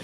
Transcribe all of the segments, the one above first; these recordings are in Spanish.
Martínez.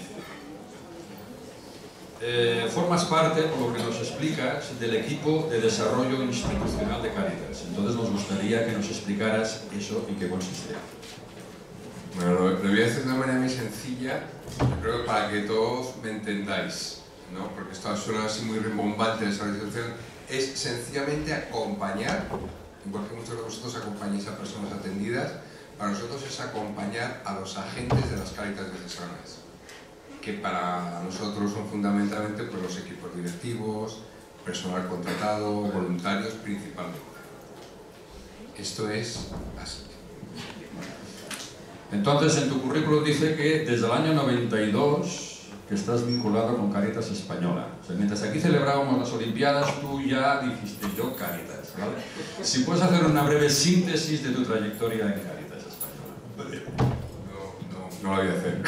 Formas parte, por lo que nos explicas, del equipo de desarrollo institucional de Cáritas. Entonces nos gustaría que nos explicaras eso en qué consiste. Bueno, lo voy a decir de una manera muy sencilla, creo que para que todos me entendáis, ¿no? Porque esto suena así muy rimbombante, esa organización. Es sencillamente acompañar, igual que muchos de vosotros acompañáis a personas atendidas, para nosotros es acompañar a los agentes de las Cáritas diocesanas, que para nosotros son fundamentalmente pues, los equipos directivos, personal contratado, voluntarios principalmente. Esto es así. Entonces, en tu currículum dice que desde el año 92 que estás vinculado con Cáritas Española. O sea, mientras aquí celebrábamos las Olimpiadas, tú ya dijiste yo Cáritas, ¿vale? Si puedes hacer una breve síntesis de tu trayectoria en Cáritas Española. No lo voy a hacer.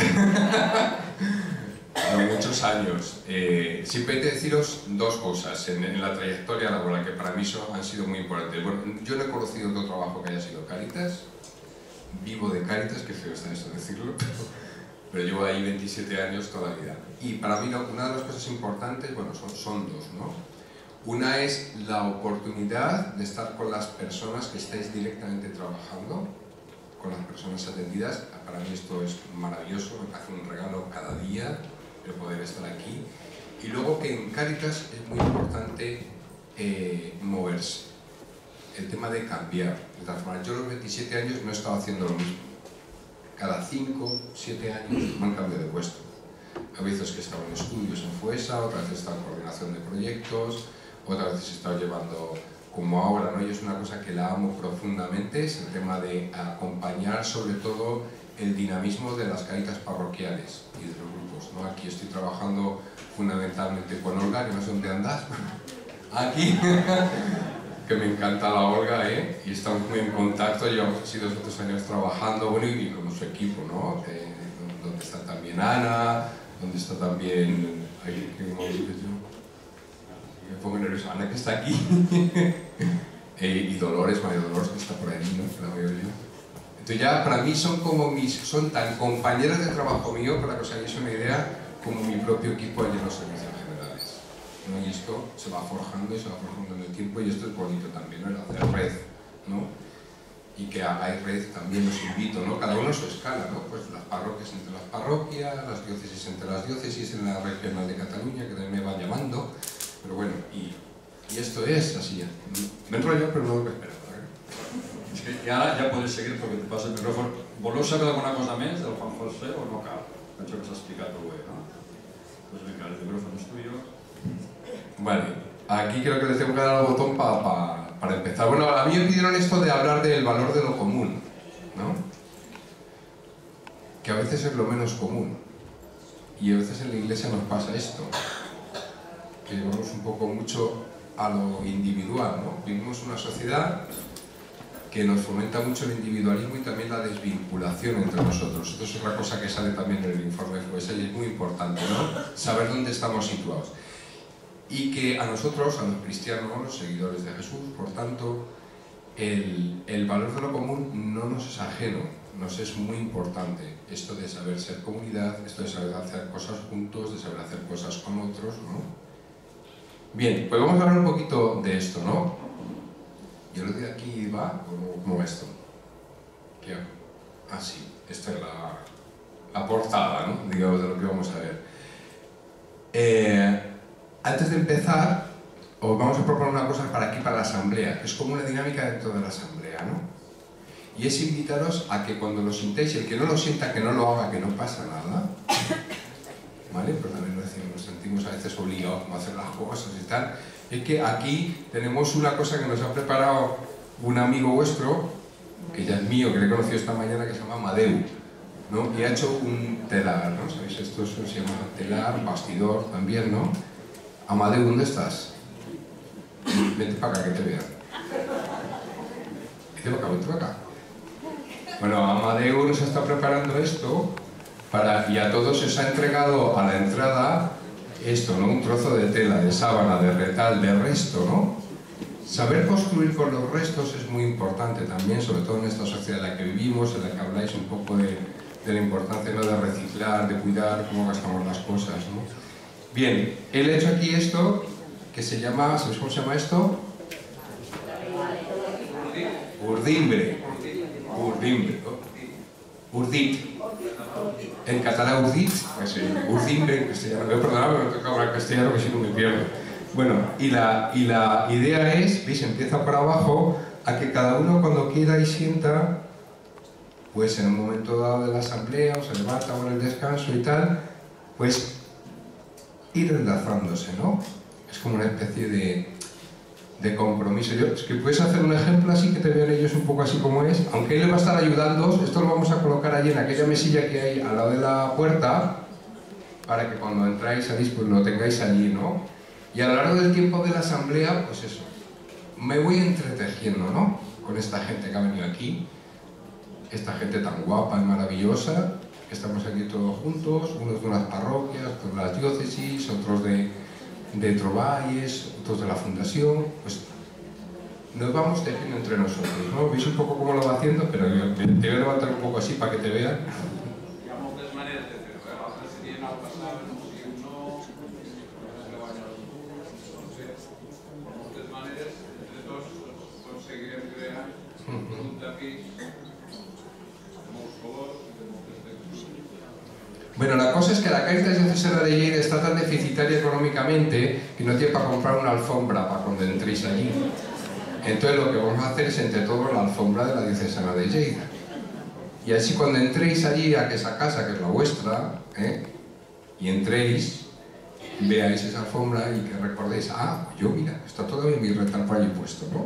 Muchos años. Siempre hay que deciros dos cosas en la trayectoria laboral que para mí han sido muy importantes. Bueno, yo no he conocido otro trabajo que haya sido Cáritas. Vivo de Cáritas, que feo está esto decirlo, pero llevo ahí 27 años toda la vida. Y para mí una de las cosas importantes, bueno, son dos, ¿no? Una es la oportunidad de estar con las personas que estáis directamente trabajando, con las personas atendidas. Para mí esto es maravilloso, me hace un regalo cada día el poder estar aquí. Y luego que en Cáritas es muy importante moverse. El tema de cambiar. De tal forma, yo a los 27 años no he estado haciendo lo mismo. Cada 5, 7 años me han cambiado de puesto. A veces que he estado en estudios en FUESA, otras veces he estado en coordinación de proyectos, otras veces he estado llevando, como ahora, ¿no? Y es una cosa que la amo profundamente, es el tema de acompañar sobre todo el dinamismo de las Cáritas parroquiales y de los grupos, ¿no? Aquí estoy trabajando fundamentalmente con Olga, que no sé dónde andas, aquí. Que me encanta la Olga, y estamos muy en contacto, llevamos así 2 o 3 años trabajando, bueno, y con su equipo, ¿no? Donde está también Ana, donde está también, ahí, que me pongo nervioso, Ana que está aquí, y Dolores, María Dolores que está por ahí, ¿no? Que la veo yo. Entonces ya para mí son tan compañeras de trabajo mío, para que os hagáis una idea, como mi propio equipo allí en los servicios generales, ¿no? Y esto se va forjando y se va forjando en el tiempo, y esto es bonito también, ¿no? El hacer red, ¿no? Y que hagáis red también os invito, ¿no? Cada uno a su escala, ¿no? Pues las parroquias entre las parroquias, las diócesis entre las diócesis, en la regional de Cataluña, que también me van llamando, pero bueno, y esto es así. Me enrollo, pero no lo que espero, ¿vale? Es que ya puedes seguir porque te paso el micrófono. ¿Voleu saber alguna cosa més del Juan José o no cal? Penso que s'ha explicat molt bé, ¿no? Pues venga, el micrófono es tuyo. Vale, aquí creo que les tengo que dar al botón para empezar. Bueno, a mí me pidieron esto de hablar del valor de lo común, ¿no? Que a veces es lo menos común. Y a veces en la iglesia nos pasa esto. Que vamos un poco mucho a lo individual, ¿no? Vivimos una sociedad que nos fomenta mucho el individualismo y también la desvinculación entre nosotros. Esto es otra cosa que sale también en el informe de FUESA y es muy importante, ¿no? Saber dónde estamos situados. Y que a nosotros, a los cristianos, los seguidores de Jesús, por tanto, el valor de lo común no nos es ajeno, nos es muy importante. Esto de saber ser comunidad, esto de saber hacer cosas juntos, de saber hacer cosas con otros, ¿no? Bien, pues vamos a hablar un poquito de esto, ¿no? Yo lo de aquí va, ¿cómo va esto? ¿Qué hago? Ah, sí, esta es la portada, ¿no? Digamos, de lo que vamos a ver. Antes de empezar, os vamos a proponer una cosa para aquí, para la asamblea. Es como una dinámica dentro de la asamblea, ¿no? Y es invitaros a que cuando lo sintáis, el que no lo sienta, que no lo haga, que no pasa nada, ¿vale? Pero también nos sentimos a veces obligados a hacer las cosas y tal. Es que aquí tenemos una cosa que nos ha preparado un amigo vuestro, que ya es mío, que le he conocido esta mañana, que se llama Amadeu, ¿no? Y ha hecho un telar, ¿no? ¿Sabéis? Esto se llama telar, bastidor también, ¿no? Amadeu, ¿dónde estás? Vente para acá, que te vean. Vente para acá, vente para acá. Bueno, Amadeu nos está preparando esto y a todos se os ha entregado a la entrada esto, ¿no? Un trozo de tela, de sábana, de retal, de resto, ¿no? Saber construir con los restos es muy importante también, sobre todo en esta sociedad en la que vivimos, en la que habláis un poco de de la importancia, ¿no?, de reciclar, de cuidar cómo gastamos las cosas, ¿no? Bien, él ha hecho aquí esto que se llama, ¿sabes cómo se llama esto? Urdimbre. Urdit. En catalán urdit, pues urdimbre en castellano. Perdonad, me toca hablar castellano que si no me pierdo. Bueno, y la idea es, ¿veis? Empieza por abajo, a que cada uno cuando quiera y sienta, pues en un momento dado de la asamblea, o se levanta o en el descanso y tal, pues ir enlazándose, ¿no? Es como una especie de compromiso. Es que puedes hacer un ejemplo así, que te vean ellos un poco así como es, aunque él le va a estar ayudando. Esto lo vamos a colocar allí en aquella mesilla que hay al lado de la puerta, para que cuando entráis, salís, pues lo tengáis allí, ¿no? Y a lo largo del tiempo de la asamblea, pues eso, me voy entretejiendo, ¿no?, con esta gente que ha venido aquí, esta gente tan guapa y maravillosa, que estamos aquí todos juntos, unos de unas parroquias, otros de las diócesis, otros de Trovalles, otros de la fundación, pues nos vamos tejiendo entre nosotros, ¿no? Veis un poco cómo lo va haciendo, pero yo te voy a levantar un poco así para que te vean. Bueno, la cosa es que la Cáritas Diocesana de Lleida está tan deficitaria económicamente que no tiene para comprar una alfombra para cuando entréis allí. Entonces lo que vamos a hacer es entre todos la alfombra de la Diocesana de Lleida. Y así cuando entréis allí a esa casa que es la vuestra, y entréis, veáis esa alfombra y que recordéis, ah, yo mira, está todavía mi retalpo allí puesto, ¿no?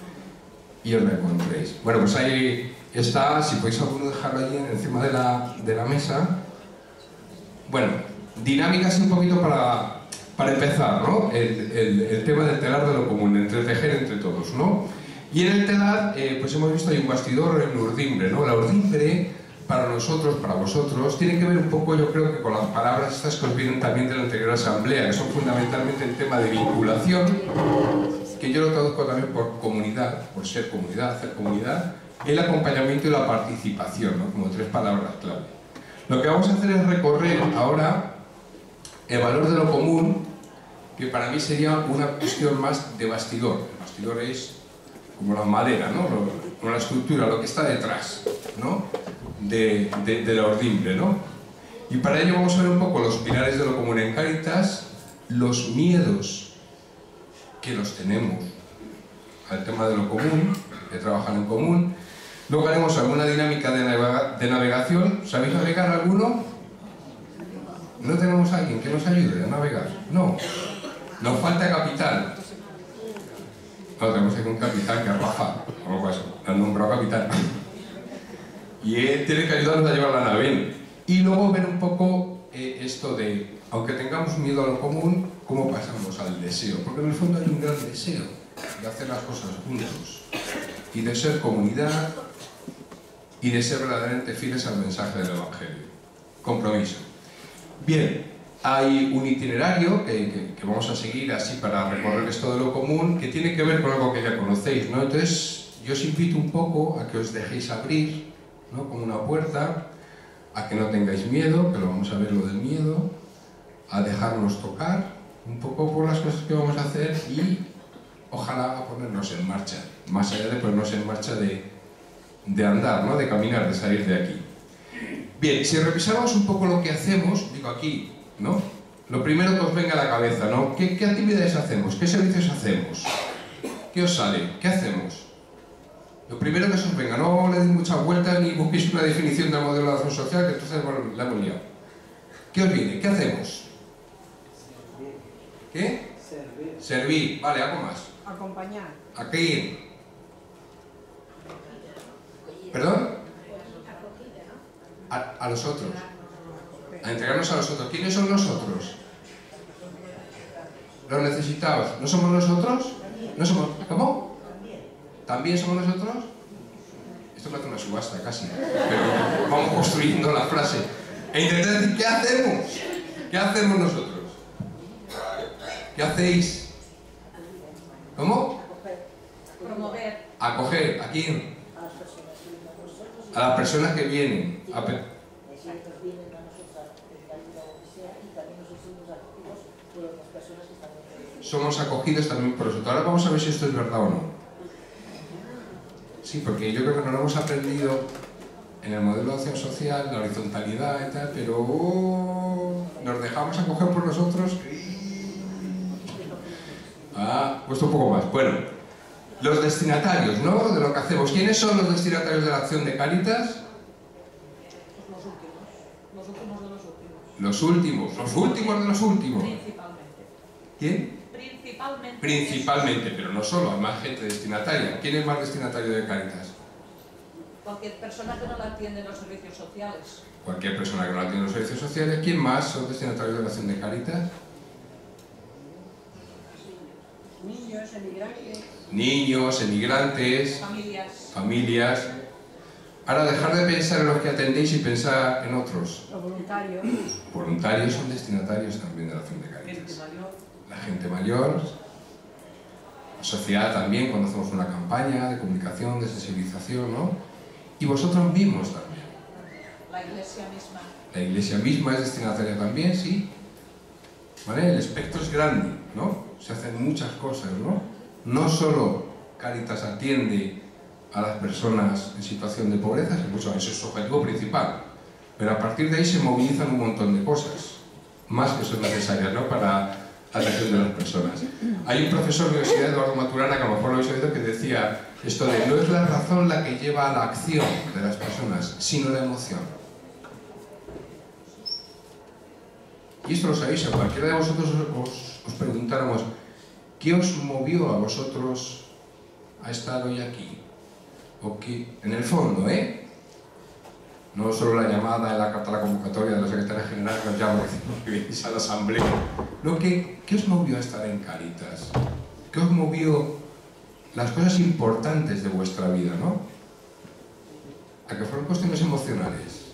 Y os la encontréis. Bueno, pues ahí está, si podéis alguno dejarlo allí encima de la mesa. Bueno, dinámicas un poquito para empezar, ¿no? El tema del telar de lo común, entretejer entre todos, ¿no? Y en el telar, pues hemos visto hay un bastidor en urdimbre, ¿no? La urdimbre, para nosotros, para vosotros, tiene que ver un poco, yo creo que con las palabras estas que os vienen también de la anterior asamblea, que son fundamentalmente el tema de vinculación, que yo lo traduzco también por comunidad, por ser comunidad, hacer comunidad, el acompañamiento y la participación, ¿no?, como tres palabras clave. Lo que vamos a hacer es recorrer ahora el valor de lo común, que para mí sería una cuestión más de bastidor. El bastidor es como la madera, ¿no?, como la estructura, lo que está detrás, ¿no?, de la urdimbre, ¿no? Y para ello vamos a ver un poco los pilares de lo común en Cáritas, los miedos que los tenemos al tema de lo común, de trabajar en común. Luego haremos alguna dinámica de navegación. ¿Sabéis navegar alguno? ¿No tenemos a alguien que nos ayude a navegar? No. Nos falta capitán. No, tenemos aquí un capitán que es Rafa. ¿Cómo pasa? Le han nombrado capitán. Y él tiene que ayudarnos a llevar la nave. Y luego ver un poco esto de, aunque tengamos miedo a lo común, cómo pasamos al deseo. Porque en el fondo hay un gran deseo de hacer las cosas juntos. Y de ser comunidad, y de ser verdaderamente fieles al mensaje del Evangelio. Compromiso. Bien, hay un itinerario que vamos a seguir así para recorrer esto de lo común, que tiene que ver con algo que ya conocéis, ¿no? Entonces, yo os invito un poco a que os dejéis abrir, ¿no?, como una puerta, a que no tengáis miedo, que lo vamos a ver lo del miedo, a dejarnos tocar un poco por las cosas que vamos a hacer y ojalá a ponernos en marcha, más allá de ponernos en marcha de andar, ¿no?, de caminar, de salir de aquí. Bien, si revisamos un poco lo que hacemos, digo aquí, ¿no?, lo primero que os venga a la cabeza, ¿no?, ¿qué actividades hacemos? ¿Qué servicios hacemos? ¿Qué os sale? ¿Qué hacemos? Lo primero que os venga, no le deis muchas vueltas ni busquéis una definición del modelo de acción social, que entonces, bueno, la hemos liado. ¿Qué os viene? ¿Qué hacemos? ¿Qué? Servir. Vale, algo más. Acompañar. ¿A quién? ¿Perdón? A los otros. A entregarnos a los otros. ¿Quiénes son los otros? Los necesitados. ¿No somos nosotros? ¿No somos? ¿Cómo? ¿También somos nosotros? Esto parece una subasta casi, pero vamos construyendo la frase. E intentar decir, ¿qué hacemos? ¿Qué hacemos nosotros? ¿Qué hacéis? ¿Cómo? Promover. Acoger. ¿A quién? A las personas que vienen. Somos acogidos también por eso. Ahora vamos a ver si esto es verdad o no. Sí, porque yo creo que no lo hemos aprendido en el modelo de acción social, la horizontalidad y tal, pero nos dejamos acoger por nosotros. Puesto un poco más. Bueno, los destinatarios, ¿no? De lo que hacemos. ¿Quiénes son los destinatarios de la acción de Cáritas? Los últimos de los últimos. Los últimos. Los últimos de los últimos. Principalmente. ¿Quién? Principalmente, pero no solo, hay más gente destinataria. ¿Quién es más destinatario de Cáritas? Cualquier persona que no la atiende en los servicios sociales. Cualquier persona que no atiende los servicios sociales. ¿Quién más son destinatarios de la acción de Cáritas? Niños, emigrantes. Niños, emigrantes. Familias. Ahora, dejar de pensar en los que atendéis y pensar en otros. Los voluntarios. Voluntarios son destinatarios también de la acción de Cáritas. La gente mayor, la sociedad también, cuando hacemos una campaña de comunicación, de sensibilización, ¿no? Y vosotros mismos también. La iglesia misma. La iglesia misma es destinataria también, sí. ¿Vale? El espectro es grande, ¿no? Se hacen muchas cosas, ¿no? No solo Cáritas atiende a las personas en situación de pobreza, eso es su objetivo principal, pero a partir de ahí se movilizan un montón de cosas, más que son necesarias, ¿no? Para atención de las personas. Hay un profesor de la Universidad, Eduardo Maturana, que a lo mejor lo habéis oído, que decía esto de no es la razón la que lleva a la acción de las personas, sino la emoción. Y esto lo sabéis, a cualquiera de vosotros os preguntáramos ¿qué os movió a vosotros a estar hoy aquí? O que, en el fondo, no solo la llamada en la carta a la convocatoria de la secretaria general que os llama que venís a la asamblea. No, ¿qué os movió a estar en Cáritas? ¿Qué os movió las cosas importantes de vuestra vida, no? A que fueron cuestiones emocionales.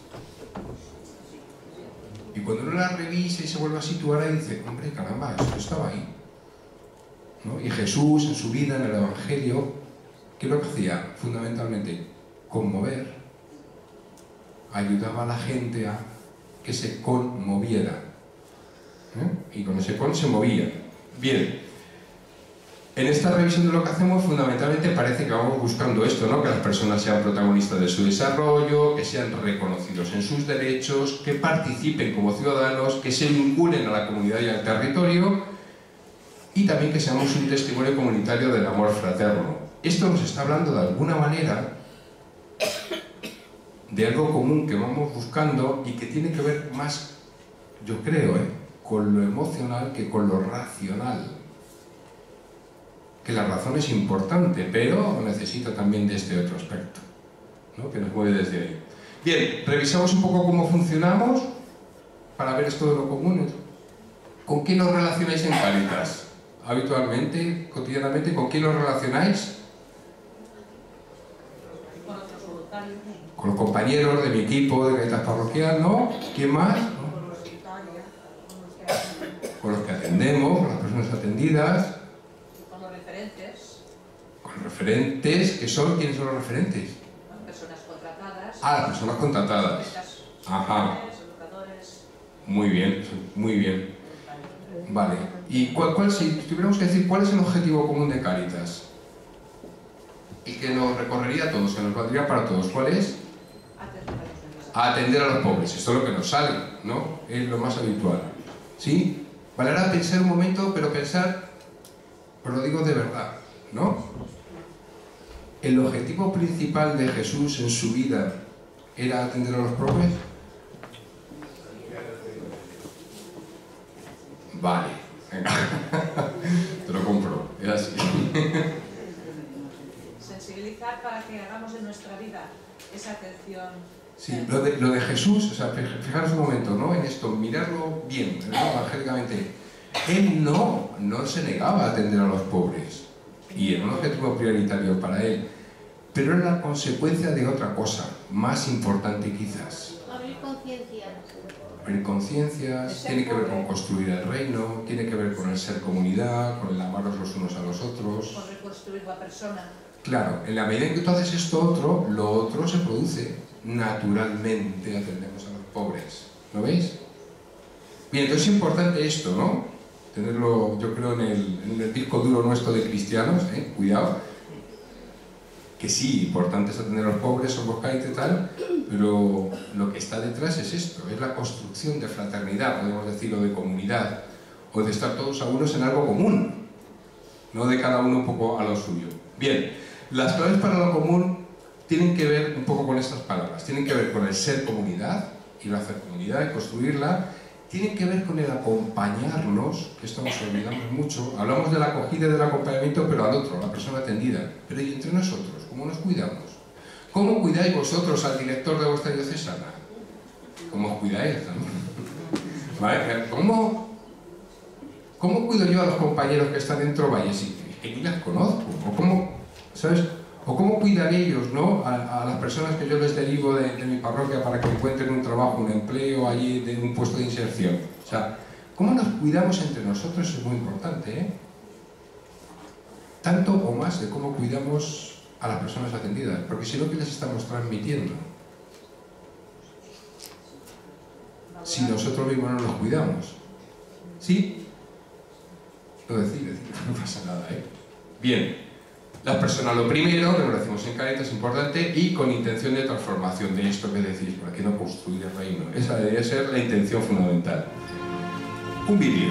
Y cuando uno la revisa y se vuelve a situar ahí, dice, hombre, caramba, esto estaba ahí, ¿no? Y Jesús, en su vida, en el Evangelio, ¿qué es lo que hacía? Fundamentalmente, conmover. Ayudaba a la gente a que se conmoviera. Y con ese con se movía. Bien, en esta revisión de lo que hacemos, fundamentalmente parece que vamos buscando esto, ¿no? Que las personas sean protagonistas de su desarrollo, que sean reconocidos en sus derechos, que participen como ciudadanos, que se vinculen a la comunidad y al territorio, y también que seamos un testimonio comunitario del amor fraterno. Esto nos está hablando de alguna manera de algo común que vamos buscando y que tiene que ver más, yo creo, con lo emocional que con lo racional. Que la razón es importante, pero necesita también de este otro aspecto, ¿no? Que nos mueve desde ahí. Bien, revisamos un poco cómo funcionamos para ver esto de lo común. ¿Con quién os relacionáis en Cáritas? Habitualmente, cotidianamente, ¿con quién os relacionáis? Con los compañeros de mi equipo de Cáritas Parroquial, ¿no? ¿Quién más? Con los que atendemos, con las personas atendidas. Con los referentes. Con los referentes, ¿qué son? ¿Quiénes son los referentes? Las personas contratadas. Las personas contratadas. Ajá. Educadores. Muy bien, muy bien. Vale. ¿Y si tuviéramos que decir cuál es el objetivo común de Cáritas? El que nos recorrería a todos, que nos valdría para todos. ¿Cuál es? Atender a los pobres. Esto es lo que nos sale, ¿no? Es lo más habitual. ¿Sí? Vale, ahora pensar un momento, pero pensar, os lo digo de verdad, ¿no? ¿El objetivo principal de Jesús en su vida era atender a los pobres? Vale, venga. Te lo compro, era así. Sensibilizar para que hagamos en nuestra vida esa atención. Sí, lo de Jesús, o sea, fijaros un momento, ¿no? En esto, mirarlo bien, ¿no? Evangélicamente. Él no se negaba a atender a los pobres, y era un objetivo prioritario para él, pero era la consecuencia de otra cosa, más importante quizás. Abrir conciencias. Abrir conciencias, tiene que ver con construir el reino, tiene que ver con el ser comunidad, con el amarnos los unos a los otros. Con reconstruir la persona. Claro, en la medida en que tú haces esto otro, lo otro se produce. Naturalmente atendemos a los pobres. ¿Lo veis? Bien, entonces es importante esto, ¿no? tenerlo, yo creo, en el disco duro nuestro de cristianos, cuidado, que sí, importante es atender a los pobres, somos Cáritas y tal, pero lo que está detrás es esto, es la construcción de fraternidad, podemos decir, o de comunidad, o de estar todos a unos en algo común, no de cada uno un poco a lo suyo. Bien, las claves para lo común tienen que ver un poco con estas palabras, tienen que ver con el ser comunidad, ir a hacer comunidad y construirla, tienen que ver con el acompañarnos, que esto nos olvidamos mucho, hablamos de la acogida y del acompañamiento, pero al otro, a la persona atendida, pero y entre nosotros, ¿cómo nos cuidamos? ¿Cómo cuidáis vosotros al director de vuestra diocesana? ¿Cómo os cuidáis también? ¿Vale? ¿Cómo cuido yo a los compañeros que están dentro Valles? Es que ni las conozco, o cómo, ¿sabes? O cómo cuidan ellos, ¿no? a las personas que yo les derivo de mi parroquia para que encuentren un trabajo, un empleo allí, de un puesto de inserción. O sea, cómo nos cuidamos entre nosotros es muy importante, ¿eh? Tanto o más de cómo cuidamos a las personas atendidas, porque si no, ¿qué les estamos transmitiendo? Si nosotros mismos no nos cuidamos. ¿Sí? Lo decir, no pasa nada, ¿eh? Bien. Las personas, lo primero, que nos decimos en Cáritas, es importante, y con intención de transformación de esto que decís, ¿para qué no construir el reino? Esa debería ser la intención fundamental. Un vídeo.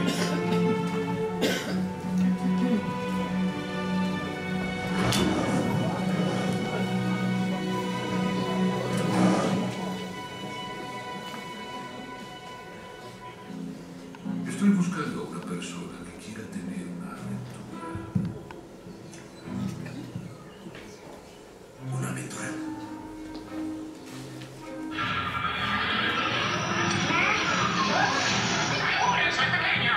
Estoy buscando a una persona que quiera tener una aventura. Una aventura. ¡Soy pequeño!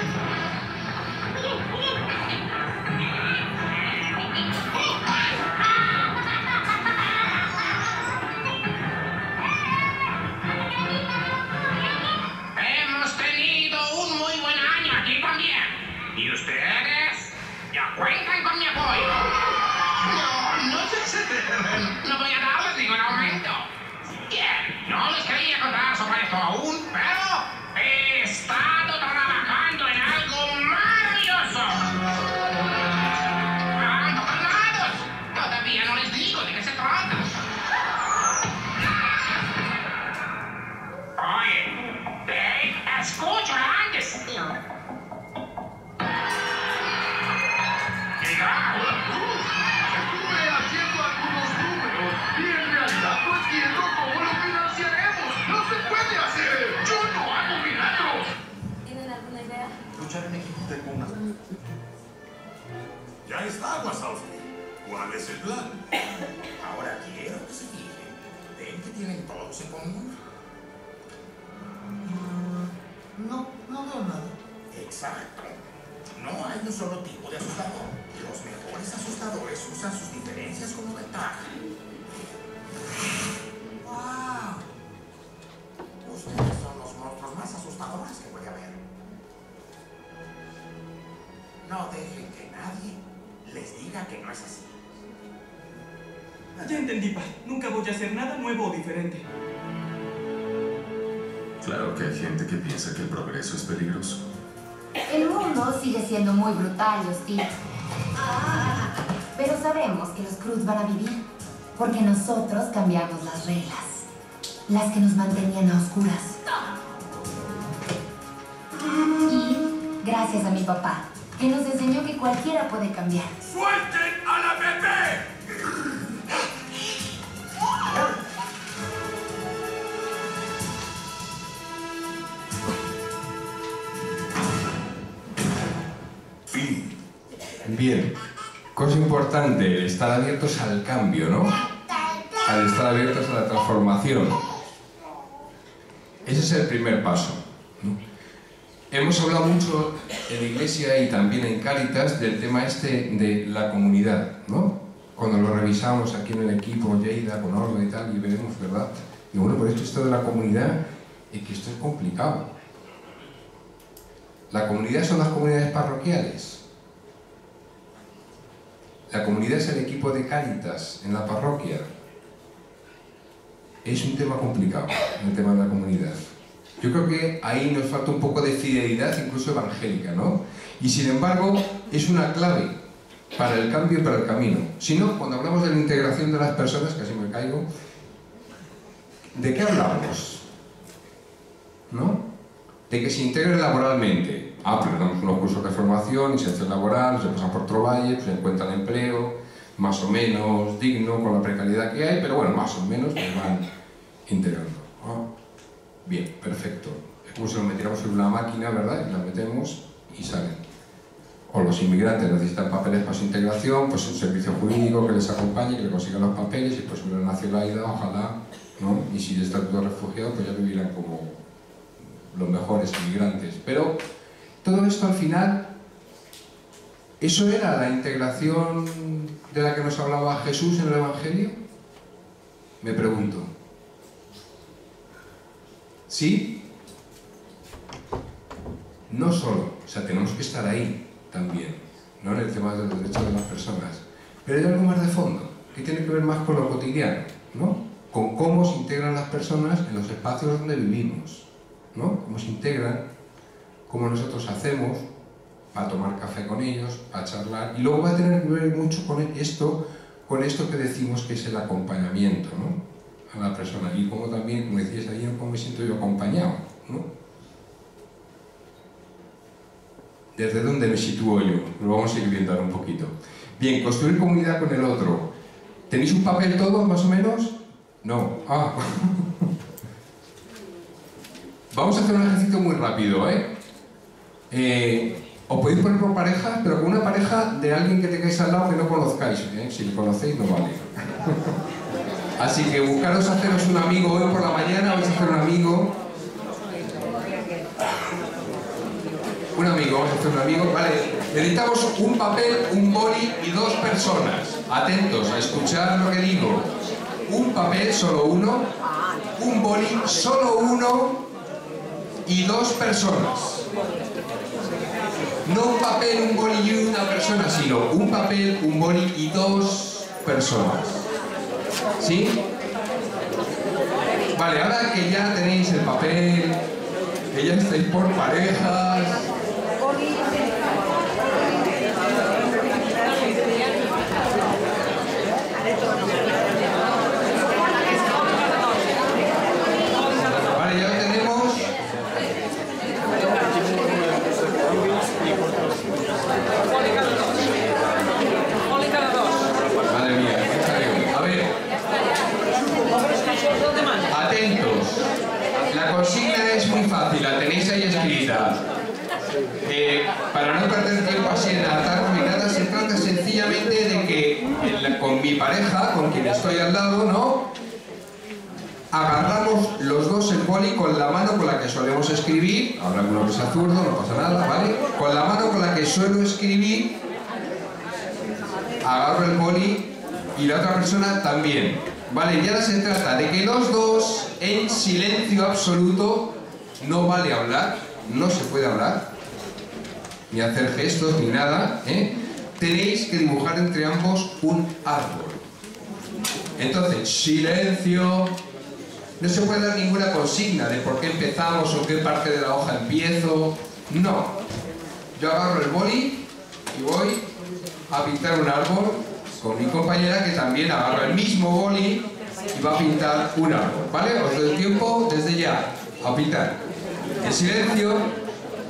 Hemos tenido un muy buen año aquí también. ¿Y ustedes? Ya cuentan con mi apoyo. No se exceden. No voy a darles ningún aumento. Bien, no les quería contar sobre esto aún, pero he estado trabajando en algo maravilloso. ¿Están calmados? Todavía no les digo de qué se trata. Oye, Dave, escucha antes. Estuve haciendo algunos números y en realidad no entiendo cómo lo financiaremos. ¡No se puede hacer! ¡Yo no hago milagros! ¿Tienen alguna idea? Luchar en equipo tengo una. Ya está, Wazowski. ¿Cuál es el plan? Ahora quiero que se fijen. ¿Ven que tienen todos en común? No veo nada. Exacto. No hay un solo tipo de asustador. Los mejores asustadores usan sus diferencias como ventaja. ¡Wow! Ustedes son los monstruos más asustadores que puede haber. No dejen que nadie les diga que no es así. Ya entendí, Pa. Nunca voy a hacer nada nuevo o diferente. Claro que hay gente que piensa que el progreso es peligroso. El mundo sigue siendo muy brutal y hostil. Pero sabemos que los Cruz van a vivir, porque nosotros cambiamos las reglas, las que nos mantenían a oscuras. Y gracias a mi papá, que nos enseñó que cualquiera puede cambiar. ¡Suelten a la bebé! Fin. Bien, cosa importante, estar abiertos al cambio, ¿no? Al estar abiertos a la transformación. Ese es el primer paso, ¿no? Hemos hablado mucho en la Iglesia y también en Cáritas del tema este de la comunidad, ¿no? Cuando lo revisamos aquí en el equipo, Lleida, con Orla y tal, y veremos, ¿verdad? Y bueno, pues esto de la comunidad, es que esto es complicado. La comunidad son las comunidades parroquiales. La comunidad es el equipo de Cáritas en la parroquia. Es un tema complicado, el tema de la comunidad. Yo creo que ahí nos falta un poco de fidelidad, incluso evangélica, ¿no? Y sin embargo, es una clave para el cambio y para el camino. Si no, cuando hablamos de la integración de las personas, casi me caigo, ¿de qué hablamos? ¿No? De que se integren laboralmente. Pues damos unos cursos de formación, inserción laboral, se pasan por Trovalle, pues encuentran empleo, más o menos digno, con la precariedad que hay, pero bueno, más o menos nos van integrando. Bien, perfecto. Es como si nos metiéramos en una máquina, ¿verdad? Y la metemos y salen. O los inmigrantes necesitan papeles para su integración, pues un servicio jurídico que les acompañe, que le consiga los papeles y pues una nacionalidad, ojalá, ¿no? Y si de estatuto de refugiado, pues ya vivirán como los mejores inmigrantes. Pero todo esto al final, ¿eso era la integración de la que nos hablaba Jesús en el Evangelio? Me pregunto. ¿Sí? No solo, o sea, tenemos que estar ahí también, ¿no? En el tema de los derechos de las personas. Pero hay algo más de fondo, que tiene que ver más con lo cotidiano, ¿no? Con cómo se integran las personas en los espacios donde vivimos, ¿no? Cómo se integran, cómo nosotros hacemos para tomar café con ellos, para charlar. Y luego va a tener que ver mucho con esto que decimos que es el acompañamiento, ¿no? A la persona. Y como también, como decías ayer, cómo me siento yo acompañado, ¿no? ¿Desde dónde me sitúo yo? Lo vamos a ir viendo ahora un poquito. Bien, construir comunidad con el otro. ¿Tenéis un papel todos, más o menos? No. Vamos a hacer un ejercicio muy rápido, os podéis poner por parejas, pero con una pareja de alguien que tengáis al lado que no conozcáis, Si lo conocéis no vale. Así que buscaros haceros un amigo hoy por la mañana, vais a hacer un amigo. Vamos a hacer un amigo, vale. Necesitamos un papel, un boli y 2 personas. Atentos a escuchar lo que digo. Un papel, solo uno. Un boli, solo uno. Y 2 personas. No un papel, un boli y una persona, sino un papel, un boli y 2 personas. ¿Sí? Vale, ahora que ya tenéis el papel, que ya estáis por parejas. Vale, ya lo tenemos. Madre mía, qué jaleo. A ver. Atentos. La consigna es muy fácil, la tenéis ahí escrita. Para no perder tiempo así en atar ni nada, se trata sencillamente de que con mi pareja, con quien estoy al lado, ¿no? Agarramos los dos el boli con la mano con la que solemos escribir. Habrá alguno que sea zurdo, no pasa nada, ¿vale? Con la mano con la que suelo escribir, agarro el boli y la otra persona también. Vale, y ahora se trata de que los dos, en silencio absoluto, no vale hablar, no se puede hablar, ni hacer gestos, ni nada, tenéis que dibujar entre ambos un árbol. Entonces, silencio, no se puede dar ninguna consigna de por qué empezamos o qué parte de la hoja empiezo, no. Yo agarro el boli y voy a pintar un árbol con mi compañera que también agarra el mismo boli y va a pintar un árbol, ¿vale? Os doy el tiempo desde ya a pintar. En silencio.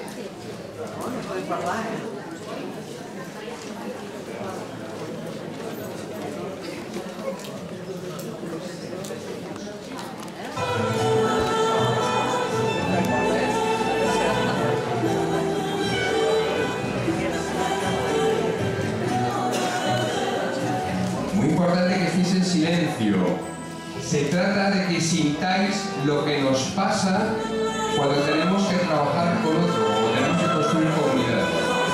Muy importante que estéis en silencio. Se trata de que sintáis lo que nos pasa cuando tenemos que trabajar con otro, o tenemos que construir comunidad.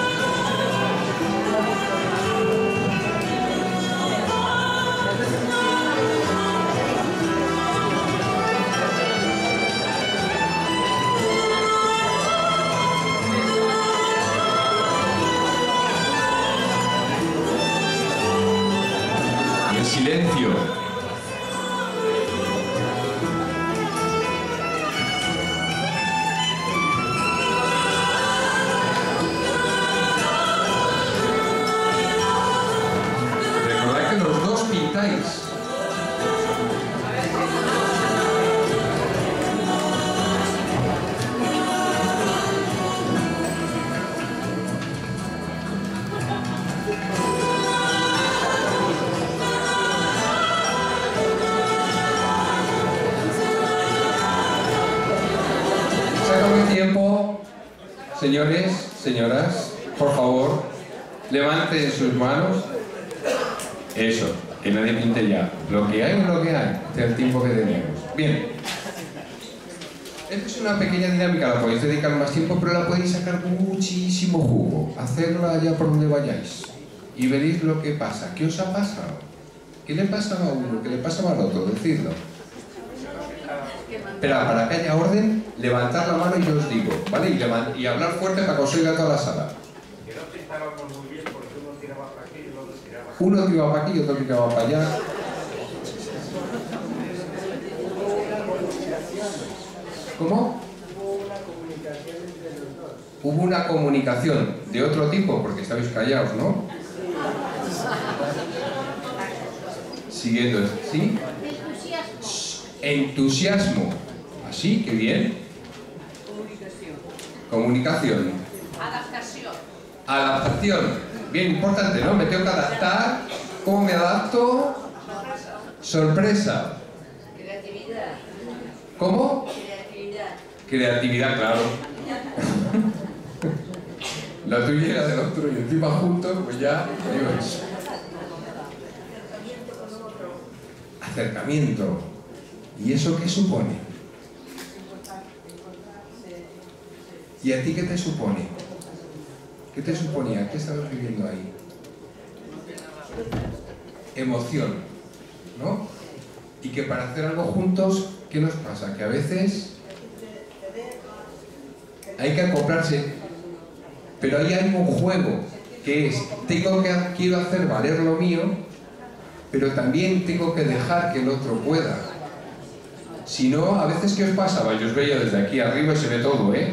En silencio. Señores, señoras, por favor, levanten sus manos. Eso, que nadie pinte ya. Lo que hay es lo que hay, este es el tiempo que tenemos. Bien. Esta es una pequeña dinámica, la podéis dedicar más tiempo, pero la podéis sacar muchísimo jugo. Hacerla allá por donde vayáis. Y veréis lo que pasa. ¿Qué os ha pasado? ¿Qué le pasaba a uno? ¿Qué le pasaba al otro? Decidlo. Espera, para que haya orden, levantad la mano y yo os digo, ¿vale? Y hablar fuerte para que os oiga toda la sala. Uno tiraba para aquí y otro tiraba para allá. ¿Cómo? Hubo una comunicación de otro tipo, porque estabais callados, ¿no? Siguiendo, ¿sí? Entusiasmo. Así, qué bien. Comunicación. Adaptación. Adaptación. Bien importante, ¿no? Me tengo que adaptar. ¿Cómo me adapto? Sorpresa. Creatividad. ¿Cómo? Creatividad. Creatividad, claro. La tuya y la del otro, y encima juntos, pues ya, Dios. Acercamiento. ¿Y eso qué supone? ¿Y a ti qué te supone? ¿Qué te suponía? ¿Qué estabas viviendo ahí? Emoción, ¿no? Y que para hacer algo juntos, ¿qué nos pasa? Que a veces hay que acoplarse, pero ahí hay un juego, que es, quiero hacer valer lo mío, pero también tengo que dejar que el otro pueda. Si no, a veces, ¿qué os pasa? Yo os veía desde aquí arriba y se ve todo, ¿eh?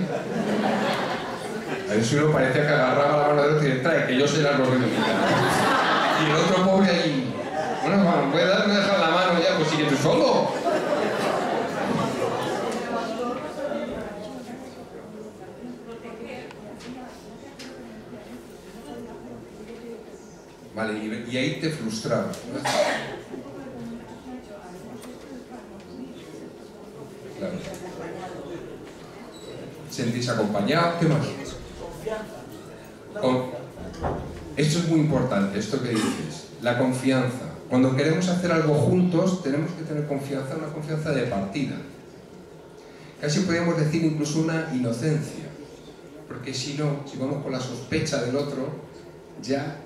A veces uno parecía que agarraba la mano del otro y trae, que yo sé las lo que me quita. Y el otro pobre ahí, bueno, cuando puede darme dejar la mano ya, pues sigue tú solo. Vale, y ahí te frustraba, ¿no? Claro. Sentís acompañado, ¿qué más? Esto es muy importante, esto que dices, la confianza. Cuando queremos hacer algo juntos, tenemos que tener confianza, una confianza de partida. Casi podríamos decir incluso una inocencia, porque si no, si vamos con la sospecha del otro, ya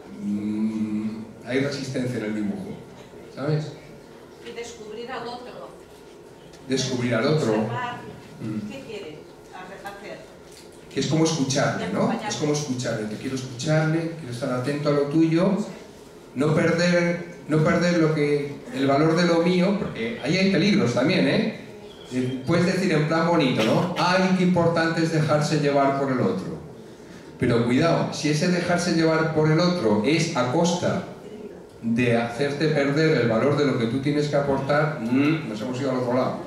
hay resistencia en el dibujo, ¿sabes? Y descubrir al otro. Descubrir al otro. Observar qué quiere hacer. Que es como escucharle, ¿no? Es como escucharle, que quiero escucharle, quiero estar atento a lo tuyo, no perder el valor de lo mío, porque ahí hay peligros también, ¿eh? Puedes decir en plan bonito, ¿no? Ay, qué importante es dejarse llevar por el otro. Pero cuidado, si ese dejarse llevar por el otro es a costa de hacerte perder el valor de lo que tú tienes que aportar, nos hemos ido al otro lado.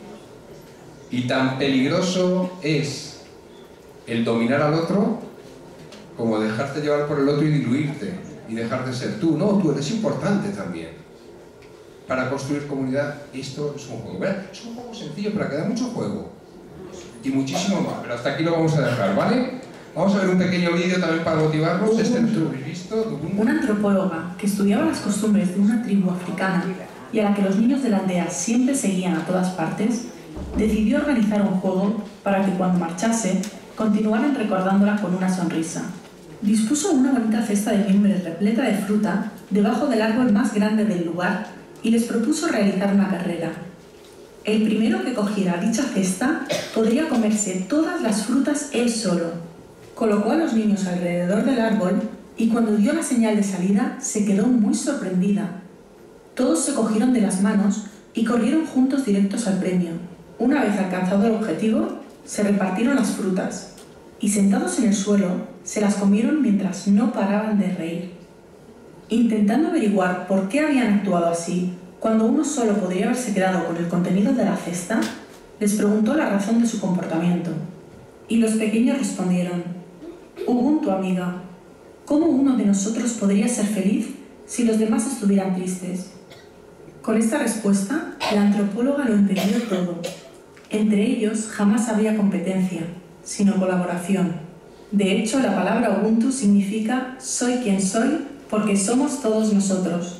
Y tan peligroso es el dominar al otro como dejarte llevar por el otro y diluirte y dejar de ser tú. No, tú eres importante también. Para construir comunidad, esto es un juego. ¿Verdad? Es un juego sencillo, pero que da mucho juego. Y muchísimo más. Pero hasta aquí lo vamos a dejar, ¿vale? Vamos a ver un pequeño vídeo también para motivarnos. Este lo habéis visto. Una antropóloga que estudiaba las costumbres de una tribu africana y a la que los niños de la aldea siempre seguían a todas partes, decidió organizar un juego para que cuando marchase continuaran recordándola con una sonrisa. Dispuso una bonita cesta de mimbres repleta de fruta debajo del árbol más grande del lugar y les propuso realizar una carrera. El primero que cogiera dicha cesta podría comerse todas las frutas él solo. Colocó a los niños alrededor del árbol y cuando dio la señal de salida se quedó muy sorprendida. Todos se cogieron de las manos y corrieron juntos directos al premio. Una vez alcanzado el objetivo, se repartieron las frutas y sentados en el suelo se las comieron mientras no paraban de reír. Intentando averiguar por qué habían actuado así, cuando uno solo podría haberse quedado con el contenido de la cesta, les preguntó la razón de su comportamiento. Y los pequeños respondieron: Ubuntu, amiga. ¿Cómo uno de nosotros podría ser feliz si los demás estuvieran tristes? Con esta respuesta, la antropóloga lo entendió todo. Entre ellos jamás habría competencia, sino colaboración. De hecho, la palabra Ubuntu significa soy quien soy porque somos todos nosotros.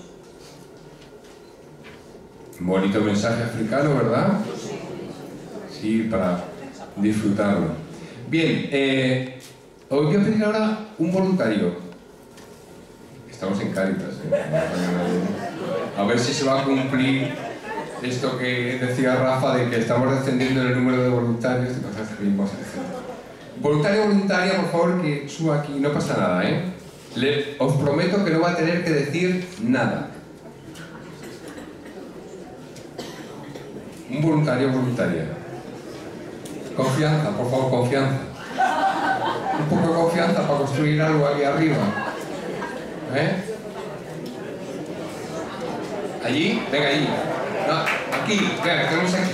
Bonito mensaje africano, ¿verdad? Sí, para disfrutarlo. Bien, os voy a pedir ahora un voluntario. Estamos en Cáritas, A ver si se va a cumplir esto que decía Rafa de que estamos descendiendo en el número de voluntarios. Voluntario, voluntaria, por favor, que suba aquí, no pasa nada, ¿eh? Os prometo que no va a tener que decir nada. Un voluntario o voluntaria. Confianza, por favor, confianza. Un poco de confianza para construir algo aquí arriba. ¿Allí? Venga, allí. No, aquí, venga, tenemos aquí.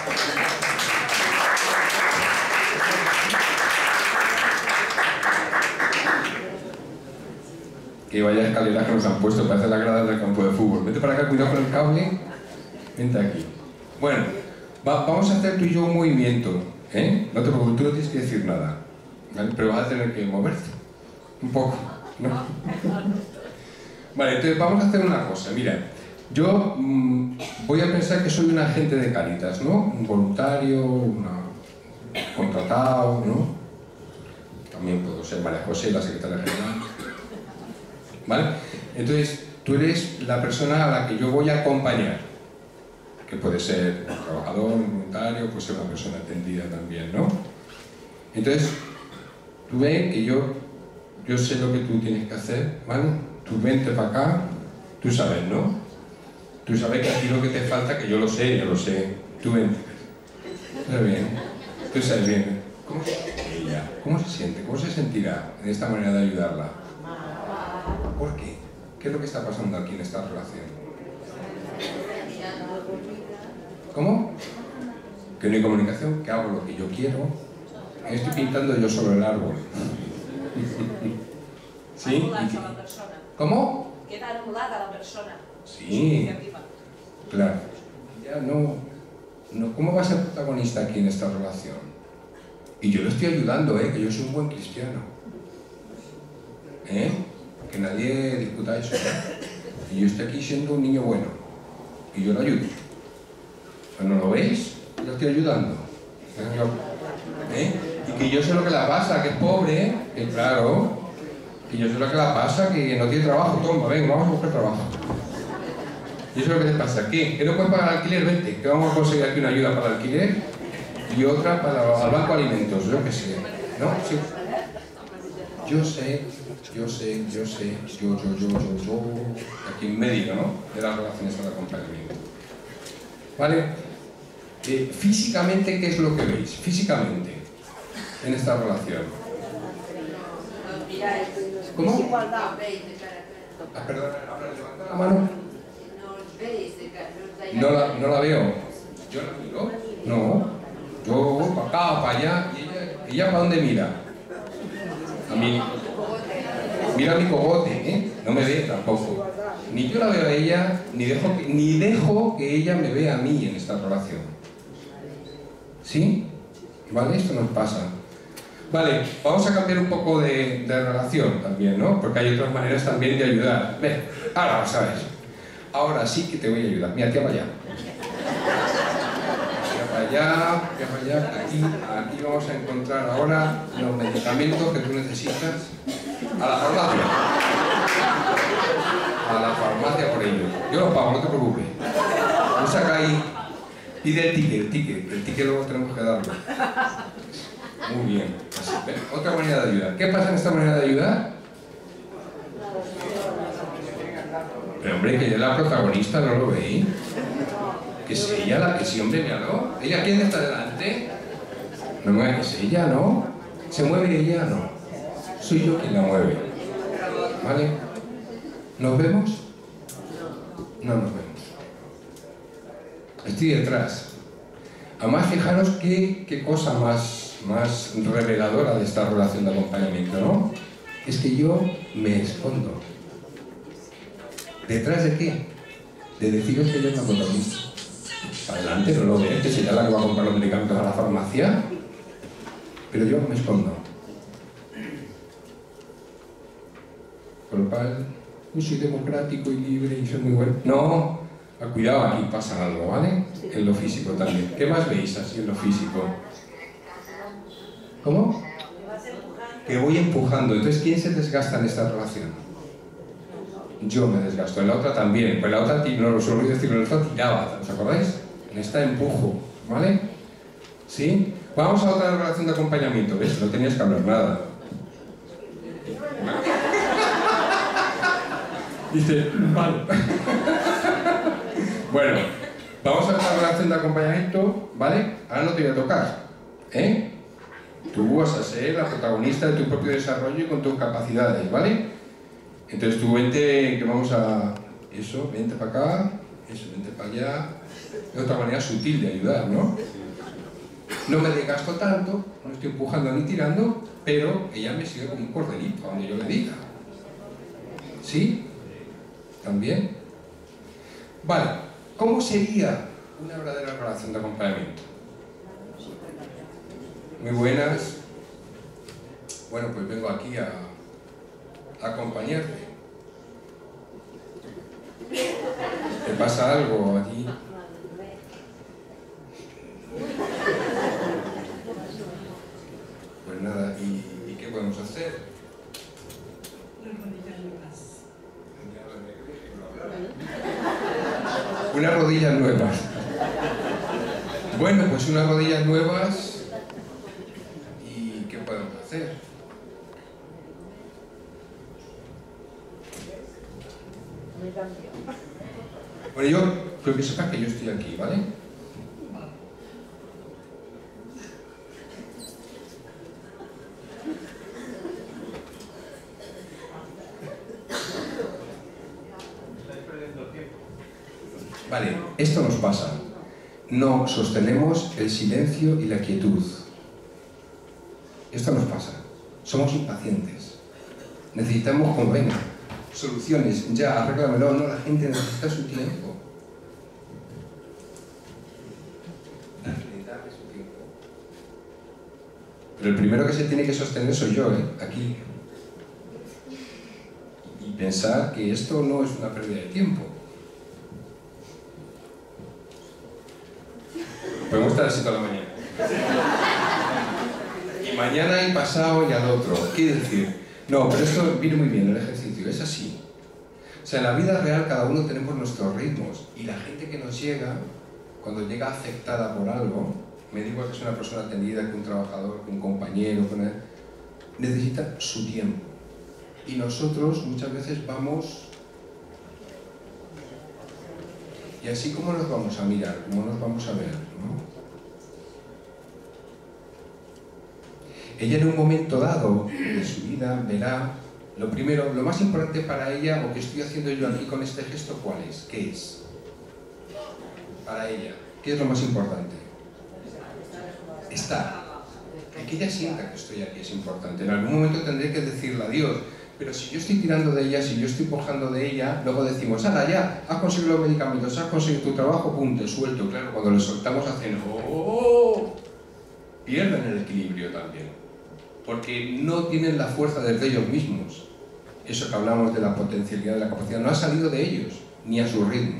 Que vaya escaleras que nos han puesto, parece la grada del campo de fútbol. Vete para acá, cuidado con el cable. Vente aquí. Bueno, vamos a hacer tú y yo un movimiento, ¿eh? No te preocupes, tú no tienes que decir nada, ¿vale? Pero vas a tener que moverte un poco, ¿no? Vale, entonces vamos a hacer una cosa. Mira, yo voy a pensar que soy un agente de Cáritas, ¿no? Un voluntario, un contratado, ¿no? También puedo ser María José, la secretaria general, ¿vale? Entonces, tú eres la persona a la que yo voy a acompañar, que puede ser un trabajador, un voluntario, puede ser una persona atendida también, ¿no? Entonces, tú ves que yo sé lo que tú tienes que hacer, ¿vale? Tú vente para acá, tú sabes, ¿no? Tú sabes que aquí lo que te falta, que yo lo sé, tú vente. ¿Sabes bien? Tú sabes bien. ¿Cómo se siente? ¿Cómo se sentirá en esta manera de ayudarla? ¿Por qué? ¿Qué es lo que está pasando aquí en esta relación? ¿Cómo? Que no hay comunicación, que hago lo que yo quiero. Estoy pintando yo sobre el árbol. ¿Sí? ¿Cómo? Queda anulada la persona. Sí. Claro. Ya no. ¿Cómo va a ser protagonista aquí en esta relación? Y yo lo estoy ayudando, que yo soy un buen cristiano. Que nadie discuta eso. Y yo estoy aquí siendo un niño bueno. Y yo lo ayudo. ¿No lo veis? Yo estoy ayudando. Y que yo sé lo que la pasa, que es pobre, que claro, que yo sé lo que la pasa, que no tiene trabajo, toma, ven, vamos a buscar trabajo. Y eso es lo que te pasa. ¿Qué? ¿Que no puedes pagar alquiler? Vente, que vamos a conseguir aquí una ayuda para el alquiler y otra para el banco de alimentos, yo qué sé. ¿No? Sí. Yo sé, aquí en medio, ¿no? De las relaciones al acompañamiento. ¿Vale? Físicamente, ¿qué es lo que veis? Físicamente, en esta relación. ¿Cómo? Perdón, levanta la mano. No la veo. ¿Yo la miro? No. Yo para acá, para allá. ¿Y ella para dónde mira? A mí. Mira mi cogote, No me ve tampoco. Ni yo la veo a ella, ni dejo que ella me vea a mí en esta relación. ¿Sí? ¿Vale? Esto nos pasa. Vale, vamos a cambiar un poco de relación también, ¿no? Porque hay otras maneras también de ayudar. Ven, ahora lo sabes. Ahora sí que te voy a ayudar. Mira, tira para allá. Tira para allá. Aquí vamos a encontrar ahora los medicamentos que tú necesitas. A la farmacia. A la farmacia por ellos. Yo los pago, no te preocupes. Vamos acá ahí. Pide el ticket luego tenemos que darlo. Muy bien. Así, otra manera de ayudar. ¿Qué pasa en esta manera de ayudar? Pero hombre, que ella es la protagonista, ¿no lo veis? Que es ella la que sí, hombre, míralo. ¿Ella quién está delante? No mueve, es ella, ¿no? ¿Se mueve ella? No. Soy yo quien la mueve. ¿Vale? ¿Nos vemos? No nos vemos. Estoy detrás. Además, fijaros qué cosa más reveladora de esta relación de acompañamiento, ¿no? Es que yo me escondo. ¿Detrás de qué? De deciros que ella es la protagonista. Adelante, no lo veis, que será la que va a comprar los medicamentos a la farmacia. Pero yo me escondo. Con lo cual, yo soy democrático y libre y soy muy bueno. No, cuidado, aquí pasa algo, ¿vale? En lo físico también. ¿Qué más veis así en lo físico? ¿Cómo? Que voy empujando. Entonces, ¿quién se desgasta en esta relación? Yo me desgasto. En la otra también. Pues la otra, no lo suelo decir, en la otra tiraba, ¿os acordáis? En esta empujo, ¿vale? ¿Sí? Vamos a otra relación de acompañamiento, ¿ves? No tenías que hablar nada. Dice, vale. Bueno, vamos a otra relación de acompañamiento, ¿vale? Ahora no te voy a tocar, ¿eh? Tú vas a ser la protagonista de tu propio desarrollo y con tus capacidades, ¿vale? Entonces tú vente, que vamos a... Eso, vente para acá, eso, vente para allá. Es otra manera sutil de ayudar, ¿no? No me desgasto tanto, no estoy empujando ni tirando, pero ella me sigue como un corderito, donde yo le diga. ¿Sí? ¿También? Vale, ¿cómo sería una verdadera relación de acompañamiento? Muy buenas. Bueno, pues vengo aquí a acompañarte. ¿Te pasa algo allí? Pues nada, ¿y qué podemos hacer? Unas rodillas nuevas. Bueno, pues unas rodillas nuevas. ¿Y qué podemos hacer? Bueno, yo creo que sepas que yo estoy aquí, ¿vale? Vale, esto nos pasa. No sostenemos el silencio y la quietud. Esto nos pasa. Somos impacientes. Necesitamos, como venga, soluciones. Ya, arréglamelo. No, la gente necesita su tiempo. Darle su tiempo. Pero el primero que se tiene que sostener soy yo, aquí. Y pensar que esto no es una pérdida de tiempo. Podemos estar así toda la mañana. Y mañana y pasado y al otro. ¿Qué decir? No, pero esto viene muy bien el ejercicio, es así. O sea, en la vida real cada uno tenemos nuestros ritmos. Y la gente que nos llega, cuando llega afectada por algo, me digo que es una persona atendida, que un trabajador, que un compañero, necesita su tiempo. Y nosotros muchas veces vamos... Y así como nos vamos a mirar, como nos vamos a ver, ¿no? Ella en un momento dado de su vida verá, lo primero, lo más importante para ella, o que estoy haciendo yo aquí con este gesto, ¿cuál es? ¿Qué es? Para ella, ¿qué es lo más importante? Estar. Que ella sienta que estoy aquí es importante. En algún momento tendré que decirle adiós. Pero si yo estoy tirando de ella, si yo estoy empujando de ella, luego decimos, ¡hala, ya! Has conseguido los medicamentos, has conseguido tu trabajo, pum, te suelto. Claro, cuando le soltamos hacen ¡oh! Pierden el equilibrio también. Porque no tienen la fuerza desde ellos mismos. Eso que hablamos de la potencialidad, de la capacidad, no ha salido de ellos, ni a su ritmo.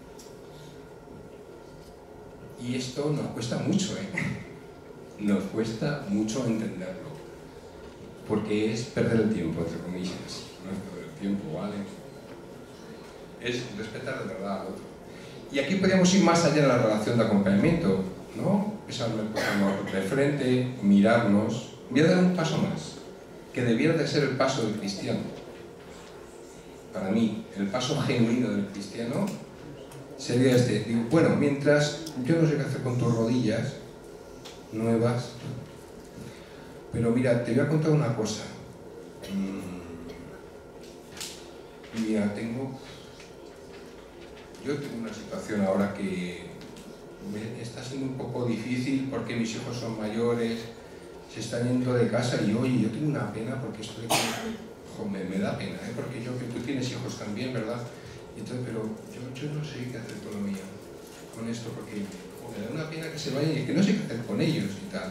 Y esto nos cuesta mucho, Nos cuesta mucho entenderlo. Porque es perder el tiempo, entre comillas. No es perder el tiempo, ¿vale? Es respetar de verdad al otro. Y aquí podríamos ir más allá de la relación de acompañamiento, ¿no? Ponernos de frente, mirarnos. Voy a dar un paso más, que debiera de ser el paso del cristiano. Para mí, el paso genuino del cristiano sería este. Digo, bueno, mientras yo no sé qué hacer con tus rodillas nuevas, pero mira, te voy a contar una cosa. Mira, yo tengo una situación ahora que está siendo un poco difícil porque mis hijos son mayores, se están yendo de casa y oye, yo tengo una pena porque estoy... me da pena, porque yo, que tú tienes hijos también, ¿verdad? Entonces, pero yo no sé qué hacer con lo mío, con esto, porque me da una pena que se vayan y que no sé qué hacer con ellos y tal.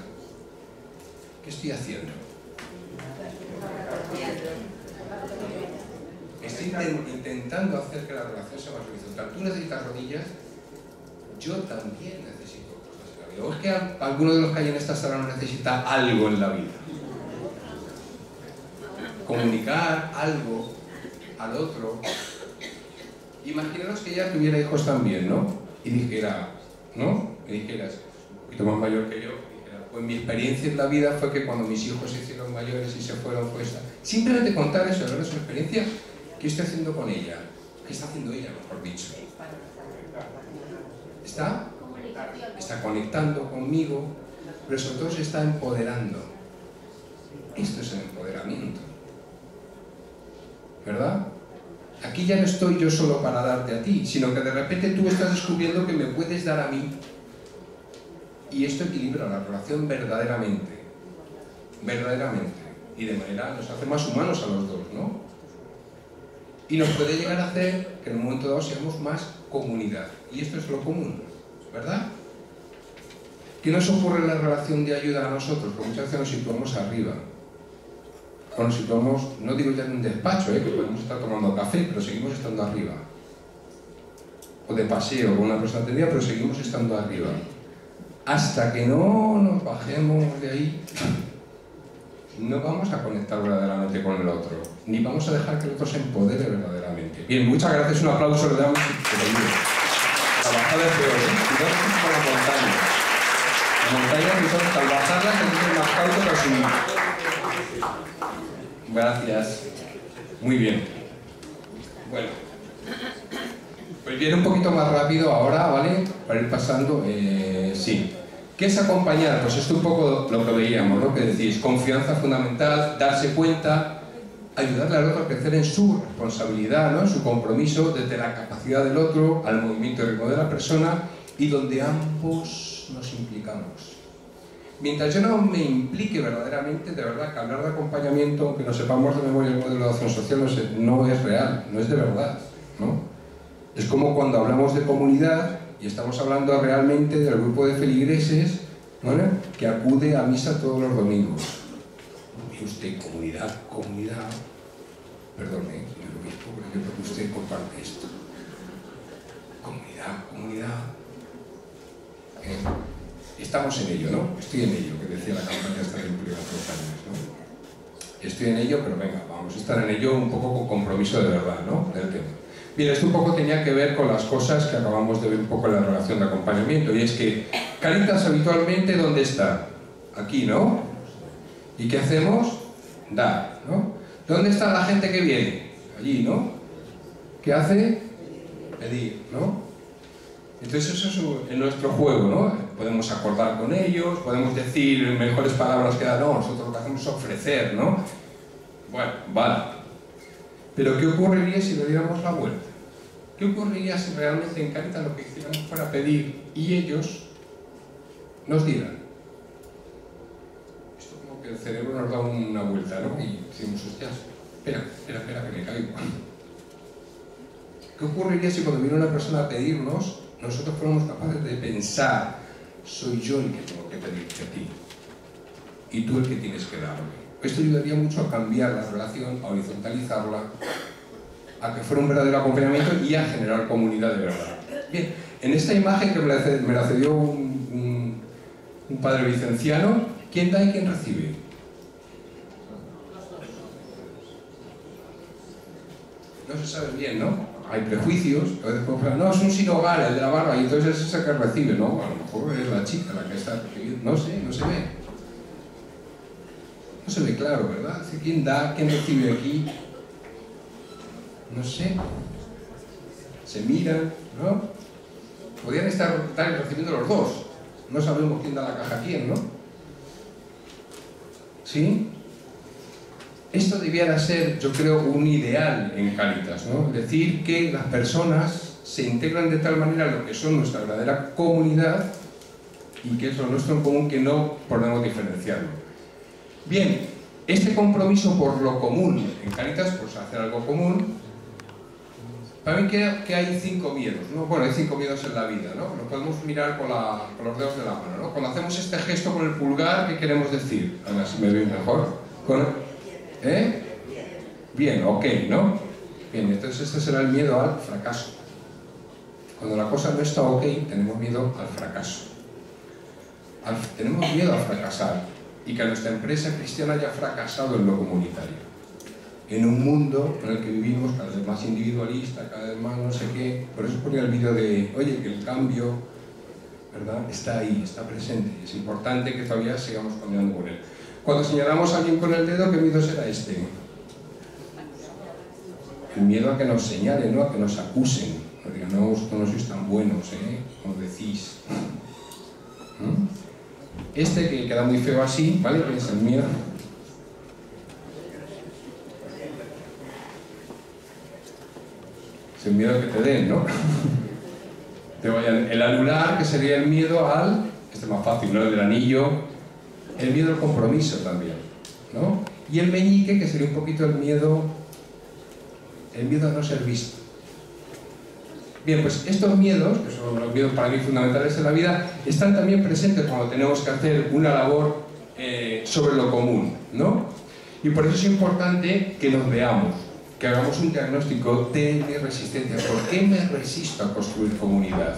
¿Qué estoy haciendo? intentando hacer que la relación sea más horizontal. Tú necesitas rodillas, yo también necesito cosas en la vida. ¿O es que alguno de los que hay en esta sala no necesita algo en la vida? Comunicar algo al otro. Imaginaros que ella tuviera hijos también, ¿no? Y dijera, ¿no? Y dijeras, un poquito más mayor que yo, dijera, pues mi experiencia en la vida fue que cuando mis hijos se hicieron mayores y se fueron, fue esta. Simplemente contar eso, hablar de su experiencia, ¿qué estoy haciendo con ella? ¿Qué está haciendo ella, mejor dicho? Está conectando conmigo, pero sobre todo se está empoderando. Esto es el empoderamiento, ¿verdad? Aquí ya no estoy yo solo para darte a ti, sino que de repente tú estás descubriendo que me puedes dar a mí. Y esto equilibra la relación verdaderamente. Verdaderamente. Y de manera nos hace más humanos a los dos, ¿no? Y nos puede llegar a hacer que en un momento dado seamos más comunidad. Y esto es lo común, ¿verdad? ¿Qué nos ocurre en la relación de ayuda a nosotros? Porque muchas veces nos situamos arriba. O nos situamos, no digo ya en un despacho, que podemos estar tomando café, pero seguimos estando arriba. O de paseo con una persona atendida, pero seguimos estando arriba. Hasta que no nos bajemos de ahí, no vamos a conectar verdaderamente con el otro, ni vamos a dejar que el otro se empodere verdaderamente. Bien, muchas gracias, un aplauso, le damos. La bajada es peor, cuidado con la montaña. La montaña, entonces, al bajarla, se tiene más cauto para subir. Gracias. Muy bien. Bueno. Pues viene un poquito más rápido ahora, ¿vale? Para ir pasando. Sí. ¿Qué es acompañar? Pues esto un poco lo que veíamos, ¿no? Que decís, confianza fundamental, darse cuenta, ayudarle al otro a crecer en su responsabilidad, ¿no? En su compromiso, desde la capacidad del otro al movimiento y ritmo de la persona, y donde ambos nos implicamos. Mientras yo no me implique verdaderamente, de verdad, que hablar de acompañamiento, aunque no sepamos de memoria el modelo de acción social, no es real, no es de verdad, ¿no? Es como cuando hablamos de comunidad y estamos hablando realmente del grupo de feligreses, ¿vale?, que acude a misa todos los domingos. Y usted, comunidad, perdone, señor obispo, porque usted comparte esto. Comunidad. Estamos en ello, ¿no? Estoy en ello, que decía la campaña esta de empleo hace 2 años, ¿no? Estoy en ello, pero venga, vamos a estar en ello un poco con compromiso de verdad, ¿no?, del tema. Bien, esto un poco tenía que ver con las cosas que acabamos de ver un poco en la relación de acompañamiento, y es que Cáritas habitualmente, ¿dónde está? Aquí, ¿no? ¿Y qué hacemos? Dar, ¿no? ¿Dónde está la gente que viene? Allí, ¿no? ¿Qué hace? Pedir, ¿no? Entonces eso es en nuestro juego, ¿no? Podemos acordar con ellos, podemos decir mejores palabras que dar, no, nosotros lo que hacemos es ofrecer, ¿no? Bueno, vale. Pero ¿qué ocurriría si le diéramos la vuelta? ¿Qué ocurriría si realmente en Cáritas lo que hiciéramos fuera pedir y ellos nos dieran? Esto como que el cerebro nos da una vuelta, ¿no? Y decimos, hostias, espera, que me caigo. ¿Qué ocurriría si cuando viene una persona a pedirnos, nosotros fuéramos capaces de pensar, soy yo el que tengo que pedirte a ti y tú el que tienes que darme? Esto ayudaría mucho a cambiar la relación, a horizontalizarla, a que fuera un verdadero acompañamiento y a generar comunidad de verdad. Bien, en esta imagen que me la cedió un padre vicenciano, ¿quién da y quién recibe? No se sabe bien, ¿no? Hay prejuicios, a veces podemos pensar, no, es un sin hogar, el de la barba, y entonces es ese que recibe, ¿no? A lo mejor es la chica la que está recibiendo, no sé, no se ve. No se ve claro, ¿verdad? ¿Quién da? ¿Quién recibe aquí? No sé. Se miran, ¿no? Podrían estar recibiendo los dos. No sabemos quién da la caja a quién, ¿no? ¿Sí? Esto debiera ser, yo creo, un ideal en Cáritas, ¿no? Es decir, que las personas se integran de tal manera en lo que son nuestra verdadera comunidad y que es lo nuestro en común, que no podemos diferenciarlo. Bien, este compromiso por lo común en Cáritas, pues hacer algo común, para mí que hay 5 miedos, ¿no? Bueno, hay 5 miedos en la vida, ¿no? Lo podemos mirar con los dedos de la mano, ¿no? Cuando hacemos este gesto con el pulgar, ¿qué queremos decir? A ver si me veo mejor. Bien, ok, ¿no? Bien, entonces este será el miedo al fracaso. Cuando la cosa no está ok, tenemos miedo al fracaso. Tenemos miedo a fracasar y que nuestra empresa cristiana haya fracasado en lo comunitario. En un mundo en el que vivimos cada vez más individualista, cada vez más no sé qué. Por eso ponía el vídeo de, oye, que el cambio, ¿verdad?, está ahí, está presente. Es importante que todavía sigamos caminando con él. Cuando señalamos a alguien con el dedo, ¿qué miedo será este? El miedo a que nos señalen, ¿no?, a que nos acusen. No digan, no, vosotros no sois tan buenos, como decís. Este que queda muy feo así, ¿vale?, que es el miedo. Es el miedo a que te den, ¿no? Te vayan. El anular, que sería el miedo al... Este es más fácil, ¿no?, el del anillo. El miedo al compromiso también, ¿no? Y el meñique, que sería un poquito el miedo a no ser visto. Bien, pues estos miedos, que son los miedos para mí fundamentales en la vida, están también presentes cuando tenemos que hacer una labor sobre lo común, ¿no? Y por eso es importante que nos veamos, que hagamos un diagnóstico de mi resistencia. ¿Por qué me resisto a construir comunidad?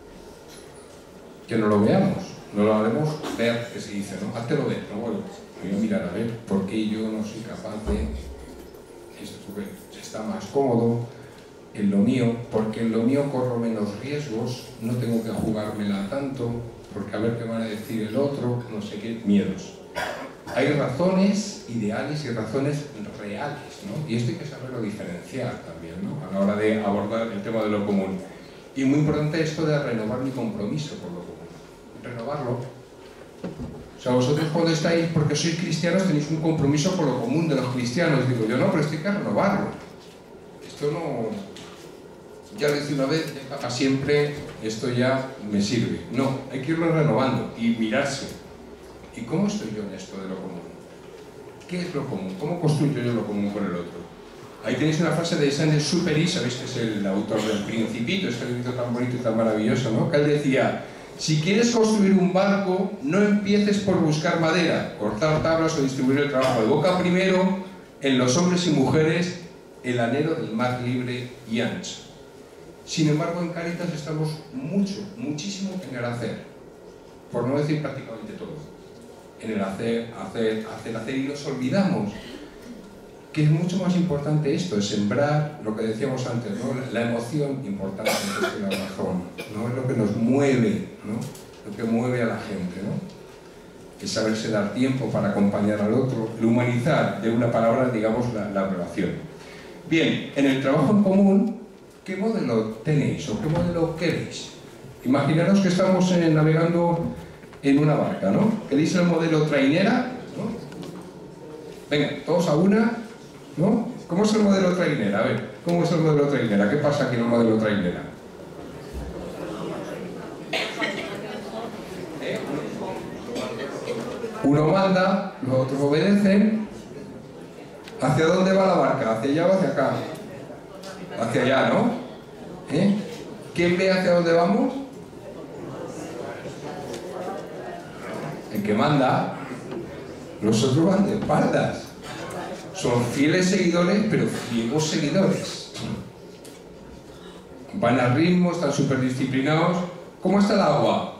Que no lo veamos, no lo haremos ver, que se dice, ¿no? Háztelo ver, ¿no? Bueno, voy a mirar a ver por qué yo no soy capaz de esto, porque está más cómodo en lo mío, porque en lo mío corro menos riesgos, no tengo que jugármela tanto, porque a ver qué van a decir el otro, no sé qué, miedos. Hay razones ideales y razones reales, ¿no? Y esto hay que saberlo diferenciar también, ¿no?, a la hora de abordar el tema de lo común. Y muy importante esto de renovar mi compromiso con lo común. Renovarlo. O sea, vosotros cuando estáis, porque sois cristianos, tenéis un compromiso con lo común de los cristianos. Digo yo, no, pero esto hay que renovarlo. Esto no... Ya lo hice una vez, para siempre, esto ya me sirve. No, hay que irlo renovando y mirarse. ¿Y cómo estoy yo en esto de lo común? ¿Qué es lo común? ¿Cómo construyo yo lo común con el otro? Ahí tenéis una frase de Saint-Exupéry, sabéis que es el autor del Principito, este libro tan bonito y tan maravilloso, ¿no? Que él decía, si quieres construir un barco, no empieces por buscar madera, cortar tablas o distribuir el trabajo. Evoca primero en los hombres y mujeres el anhelo del mar libre y ancho. Sin embargo, en Cáritas estamos muchísimo en el hacer, por no decir prácticamente todo. En el hacer, y nos olvidamos que es mucho más importante esto, es sembrar, lo que decíamos antes, ¿no?, la emoción importante es la razón, ¿no?, es lo que nos mueve, ¿no?, lo que mueve a la gente, ¿no?, es saberse dar tiempo para acompañar al otro, el humanizar, de una palabra, digamos, la relación. Bien, en el trabajo en común, ¿qué modelo tenéis o qué modelo queréis? Imaginaros que estamos navegando en una barca, ¿no? ¿Queréis el modelo trainera? ¿No? Venga, todos a una, ¿no? ¿Cómo es el modelo trainera? A ver, ¿cómo es el modelo trainera? ¿Qué pasa aquí en el modelo trainera? Uno manda, los otros obedecen. ¿Hacia dónde va la barca? ¿Hacia allá o hacia acá? Hacia allá, ¿no? ¿Quién ve hacia dónde vamos? El que manda. Los otros van de espaldas. Son fieles seguidores, pero ciegos seguidores. Van al ritmo, están súper disciplinados. ¿Cómo está el agua?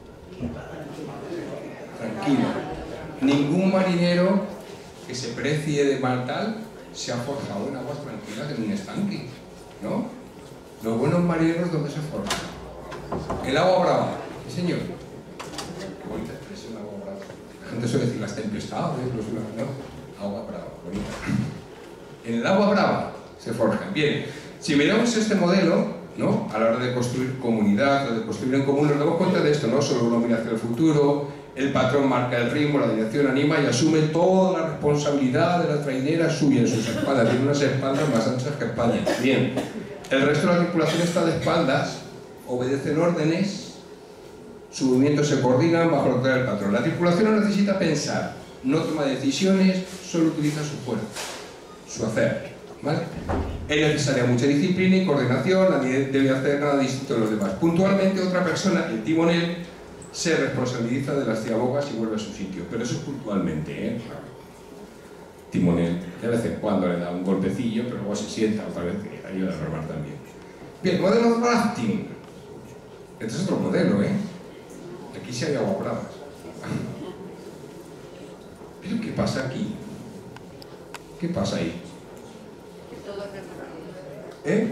Tranquilo. Ningún marinero que se precie de mal tal se ha forjado en aguas tranquilas en un estanque, ¿no? Los buenos marineros, ¿dónde se forjan? El agua brava. Sí, señor. Qué bonita expresión, agua brava. La gente suele decir las tempestades, ¿no? Agua brava, bonita. En el agua brava se forjan. Bien, si miramos este modelo, ¿no?, a la hora de construir comunidad o de construir en común, nos damos cuenta de esto, ¿no? Solo uno mira hacia el futuro, el patrón marca el ritmo, la dirección anima y asume toda la responsabilidad de la trainera suya en sus espaldas. Tiene unas espaldas más anchas que España. Bien, el resto de la tripulación está de espaldas, obedecen órdenes, sus movimientos se coordinan bajo la autoridad del patrón. La tripulación no necesita pensar, no toma decisiones, solo utiliza su fuerza, su hacer, ¿vale? Es necesaria mucha disciplina y coordinación, nadie debe hacer nada distinto de los demás. Puntualmente otra persona, el timonel, se responsabiliza de las ciabogas y vuelve a su sitio, pero eso es puntualmente, ¿eh? timonel. De vez en cuando le da un golpecillo, pero luego se sienta otra vez, que ayuda a remar también. Bien, modelo rafting. Este es otro modelo, ¿eh? Aquí sí hay aguabradas. ¿Pero qué pasa aquí? ¿Qué pasa ahí? ¿Eh?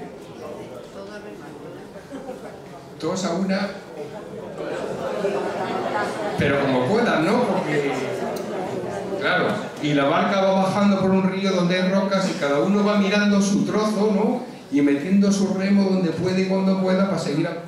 Todos a una... Pero como puedan, ¿no? Porque... Claro, y la barca va bajando por un río donde hay rocas y cada uno va mirando su trozo, ¿no? Y metiendo su remo donde puede y cuando pueda para seguir a...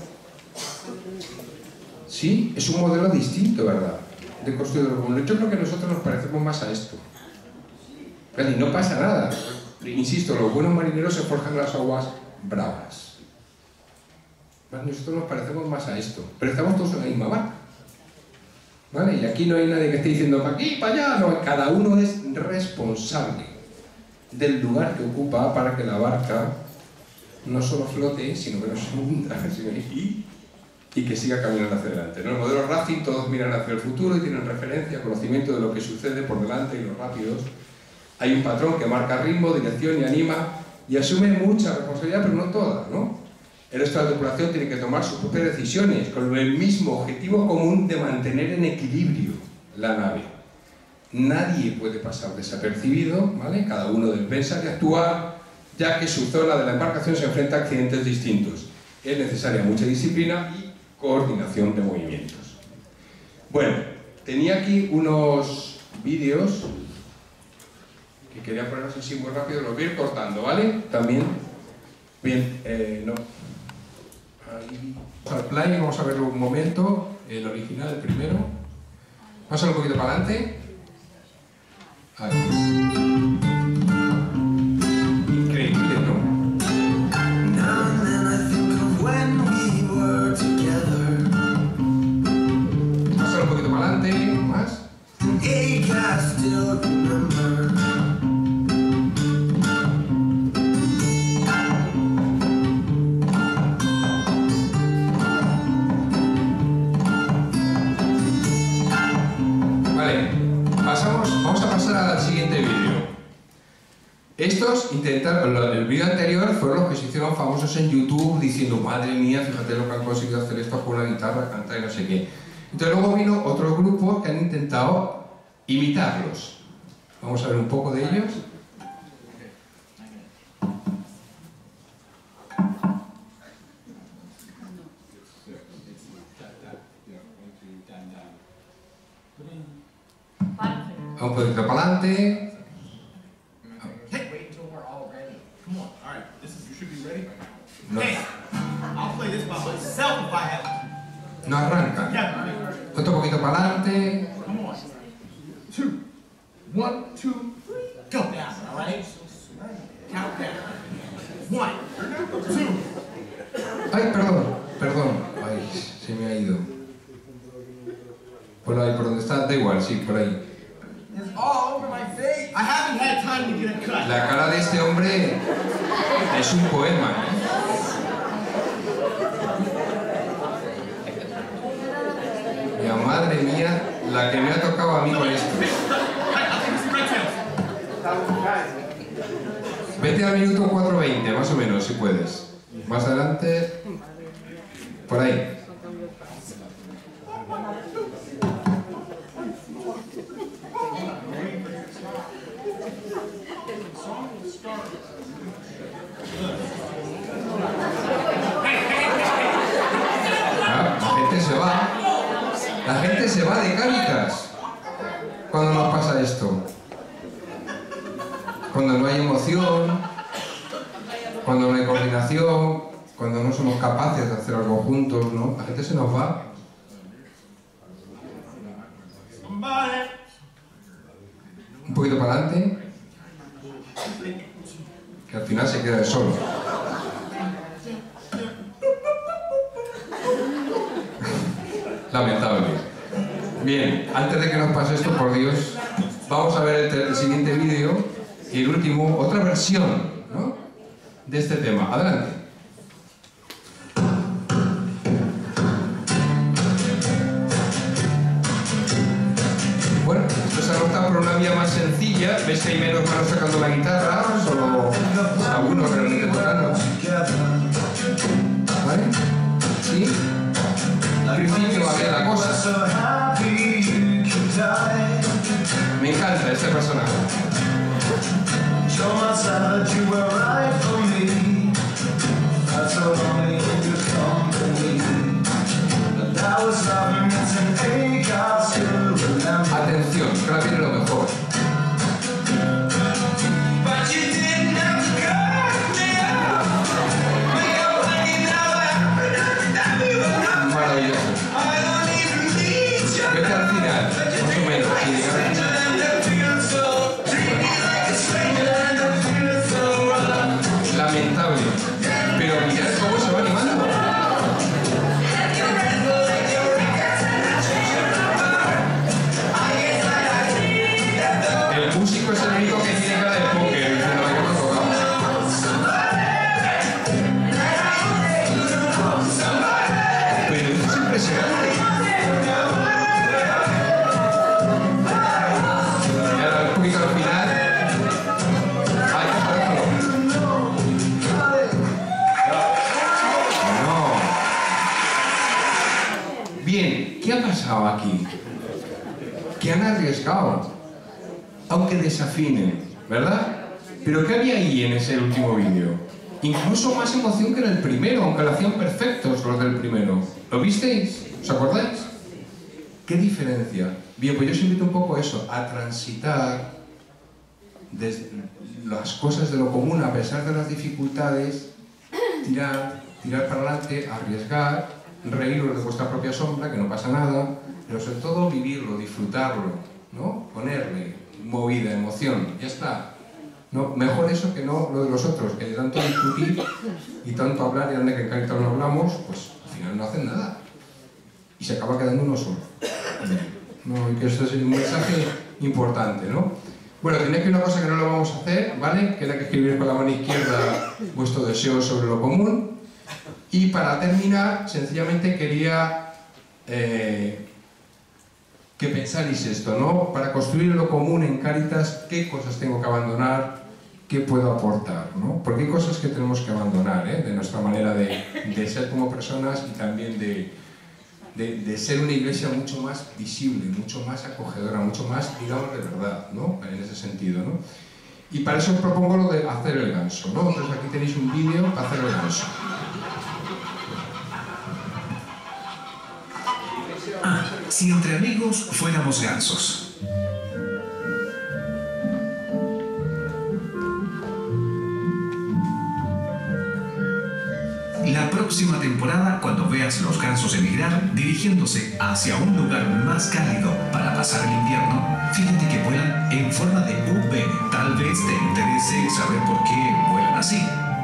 Sí, es un modelo distinto, ¿verdad? De construir el mundo. Yo creo que nosotros nos parecemos más a esto. ¿Vale? Y no pasa nada. Insisto, los buenos marineros se forjan en las aguas bravas. ¿Vale? Nosotros nos parecemos más a esto. Pero estamos todos en la misma barca. ¿Vale? Y aquí no hay nadie que esté diciendo para aquí, para allá. No, cada uno es responsable del lugar que ocupa para que la barca no solo flote, sino que no se hunda y que siga caminando hacia adelante. En el modelo rafting todos miran hacia el futuro y tienen referencia, conocimiento de lo que sucede por delante y los rápidos. Hay un patrón que marca ritmo, dirección y anima y asume mucha responsabilidad, pero no toda, ¿no? El resto de la tripulación tiene que tomar sus propias decisiones con el mismo objetivo común de mantener en equilibrio la nave. Nadie puede pasar desapercibido, ¿vale? Cada uno debe pensar y actuar, ya que su zona de la embarcación se enfrenta a accidentes distintos. Es necesaria mucha disciplina y coordinación de movimientos. Bueno, tenía aquí unos vídeos que quería ponerlos así muy rápido, los voy a ir cortando, ¿vale? También, bien, no. Ahí. Vamos al play, vamos a verlo un momento, el original, el primero. Vamos a ir un poquito para adelante. Ahí. Increíble, ¿no? Pasar un poquito para adelante, más. Vale, vamos a pasar al siguiente vídeo. Estos intentaron, el vídeo anterior fueron los que se hicieron famosos en YouTube diciendo, madre mía, fíjate lo que han conseguido hacer esto con una guitarra, cantar y no sé qué. Entonces luego vino otros grupos que han intentado imitarlos. Vamos a ver un poco de ellos. Un poquito para adelante. No. No arranca. Otro poquito para adelante. Ay, perdón. Ay, se me ha ido. Por ahí, por donde está, da igual, sí, por ahí. La cara de este hombre es un poema, ¿eh? Madre mía, la que me ha tocado a mí con esto. Vete al minuto 4:20, más o menos, si puedes. Más adelante, por ahí. La gente se va de Cáritas cuando nos pasa esto. Cuando no hay emoción, cuando no hay coordinación, cuando no somos capaces de hacer algo juntos, ¿no? La gente se nos va. Un poquito para adelante, que al final se queda solo. Lamentable. Bien, antes de que nos pase esto, por Dios, vamos a ver el siguiente vídeo y el último, otra versión, ¿no?, de este tema. Adelante. Bueno, esto se ha adoptado por una vía más sencilla ¿Ves que hay menos manos tocando la guitarra? Solo algunos realmente tocando. ¿Vale? ¿Sí? Al principio va bien la cosa. Me encanta este personaje. Atención, que ahora viene lo mejor. Maravilloso. Vete al final, más o menos, sin llegar al final. Lamentable. Pero mirad cómo se va animando. El músico es el único que tiene cara de póker, diciendo que no ha tocado. Pero esto es impresionante. Y ahora un poquito al final. Hay que pararlo. No. Bien, ¿qué ha pasado aquí? Que han arriesgado. Aunque desafinen, ¿verdad? Pero ¿qué había ahí en ese último vídeo? Incluso más emoción que en el primero, aunque lo hacían perfectos los del primero. ¿Lo visteis? ¿Os acordáis? ¿Qué diferencia? Bien, pues yo os invito un poco a eso, a transitar desde las cosas de lo común, a pesar de las dificultades, tirar para adelante, arriesgar, reíros de vuestra propia sombra, que no pasa nada, pero sobre todo vivirlo, disfrutarlo, ¿no? Ponerle movida, emoción, ya está. No, mejor eso que no lo de los otros, que de tanto discutir y tanto hablar, y ande que en Cáritas no hablamos, pues al final no hacen nada. Y se acaba quedando uno solo. No, y que esto es un mensaje importante, ¿no? Bueno, tenéis que una cosa que no lo vamos a hacer, ¿vale? Que era que escribir con la mano izquierda vuestro deseo sobre lo común. Y para terminar, sencillamente quería que pensáis esto, ¿no? Para construir lo común en Cáritas, ¿qué cosas tengo que abandonar? ¿Qué puedo aportar? ¿No? Porque hay cosas que tenemos que abandonar, ¿eh? De nuestra manera de ser como personas y también de ser una iglesia mucho más visible, mucho más acogedora, mucho más, digamos, de verdad, ¿no? En ese sentido, ¿no? Y para eso os propongo lo de hacer el ganso, ¿no? Entonces aquí tenéis un vídeo para hacer el ganso. Si entre amigos fuéramos gansos. La próxima temporada, cuando veas los gansos emigrar, dirigiéndose hacia un lugar más cálido para pasar el invierno, fíjate que vuelan en forma de V. Tal vez te interese saber por qué vuelan así.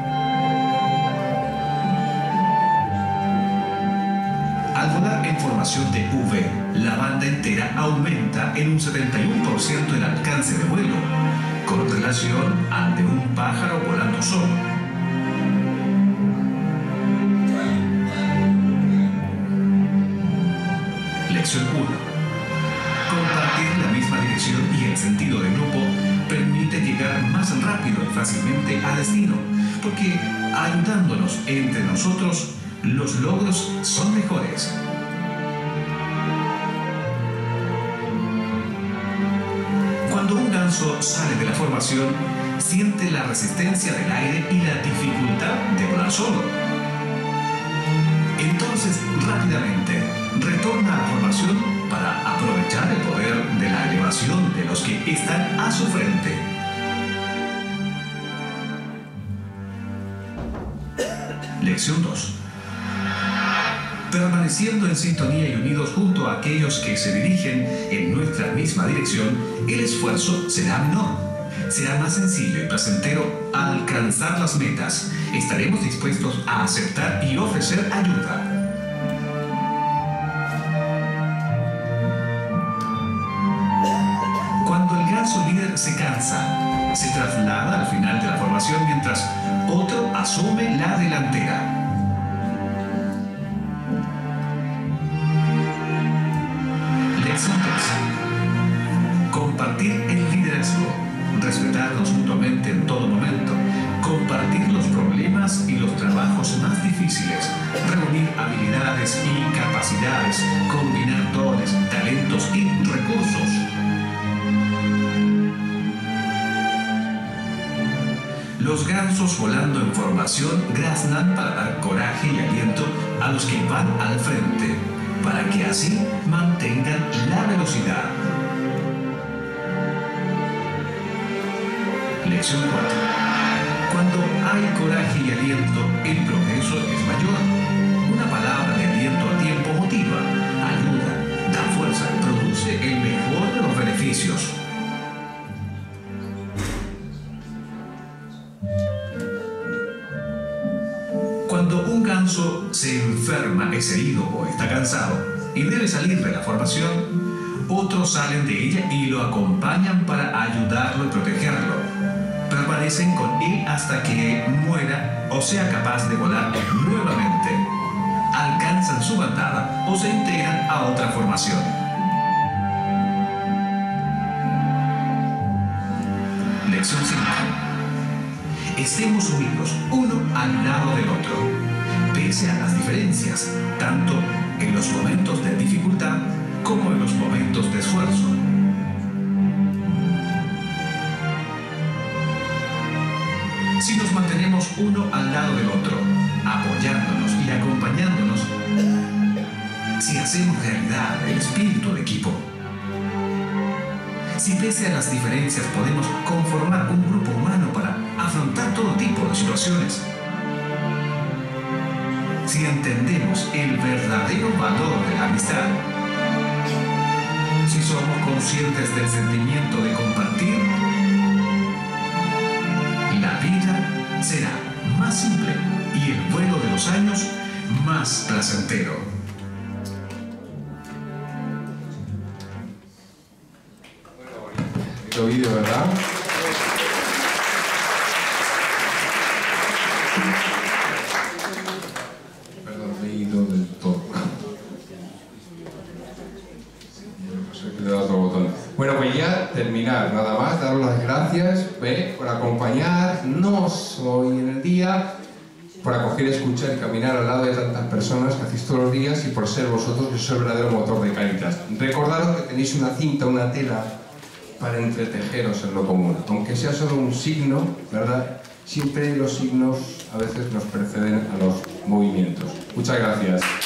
Al volar en formación de V, la banda entera aumenta en un 71% el alcance de vuelo, con relación al de un pájaro volando solo. Lección 1. Compartir la misma dirección y el sentido del grupo permite llegar más rápido y fácilmente a destino, porque ayudándonos entre nosotros, los logros son mejores. Cuando un ganso sale de la formación, siente la resistencia del aire y la dificultad de volar solo. Entonces, rápidamente, retorna a la formación para aprovechar el poder de la elevación de los que están a su frente. Lección 2. Permaneciendo en sintonía y unidos junto a aquellos que se dirigen en nuestra misma dirección, el esfuerzo será menor. Será más sencillo y placentero alcanzar las metas. Estaremos dispuestos a aceptar y ofrecer ayuda. Cuando el ganso líder se cansa, se traslada al final de la formación mientras otro asume la delantera. Lección 3. Compartir el liderazgo. ayudarnos mutuamente en todo momento, compartir los problemas y los trabajos más difíciles, reunir habilidades y capacidades, combinar dones, talentos y recursos. Los gansos volando en formación graznan para dar coraje y aliento a los que van al frente, para que así mantengan la velocidad. Lección 4. Cuando hay coraje y aliento, el progreso es mayor. Una palabra de aliento a tiempo motiva, ayuda, da fuerza, produce el mejor de los beneficios. Cuando un ganso se enferma, es herido o está cansado y debe salir de la formación, otros salen de ella y lo acompañan para ayudarlo y protegerlo. Permanecen con él hasta que muera o sea capaz de volar nuevamente. Alcanzan su bandada o se integran a otra formación. Lección 5. Estemos unidos uno al lado del otro, pese a las diferencias, tanto en los momentos de dificultad como en los momentos de esfuerzo. Si nos mantenemos uno al lado del otro, apoyándonos y acompañándonos, si hacemos realidad el espíritu de equipo, si pese a las diferencias podemos conformar un grupo humano para afrontar todo tipo de situaciones, si entendemos el verdadero valor de la amistad, si somos conscientes del sentimiento de compartir, la vida será más simple y el vuelo de los años más placentero. Bonito vídeo, ¿verdad? Perdón, me he ido del todo. Le he dado otro botón. Bueno, pues ya terminar, nada más, daros las gracias por acompañarnos hoy en el día, por acoger, escuchar y caminar al lado de tantas personas que hacéis todos los días y por ser vosotros que sois el verdadero motor de Cáritas. Recordaros que tenéis una cinta, una tela para entretejeros en lo común, aunque sea solo un signo, ¿verdad? Siempre los signos a veces nos preceden a los movimientos. Muchas gracias.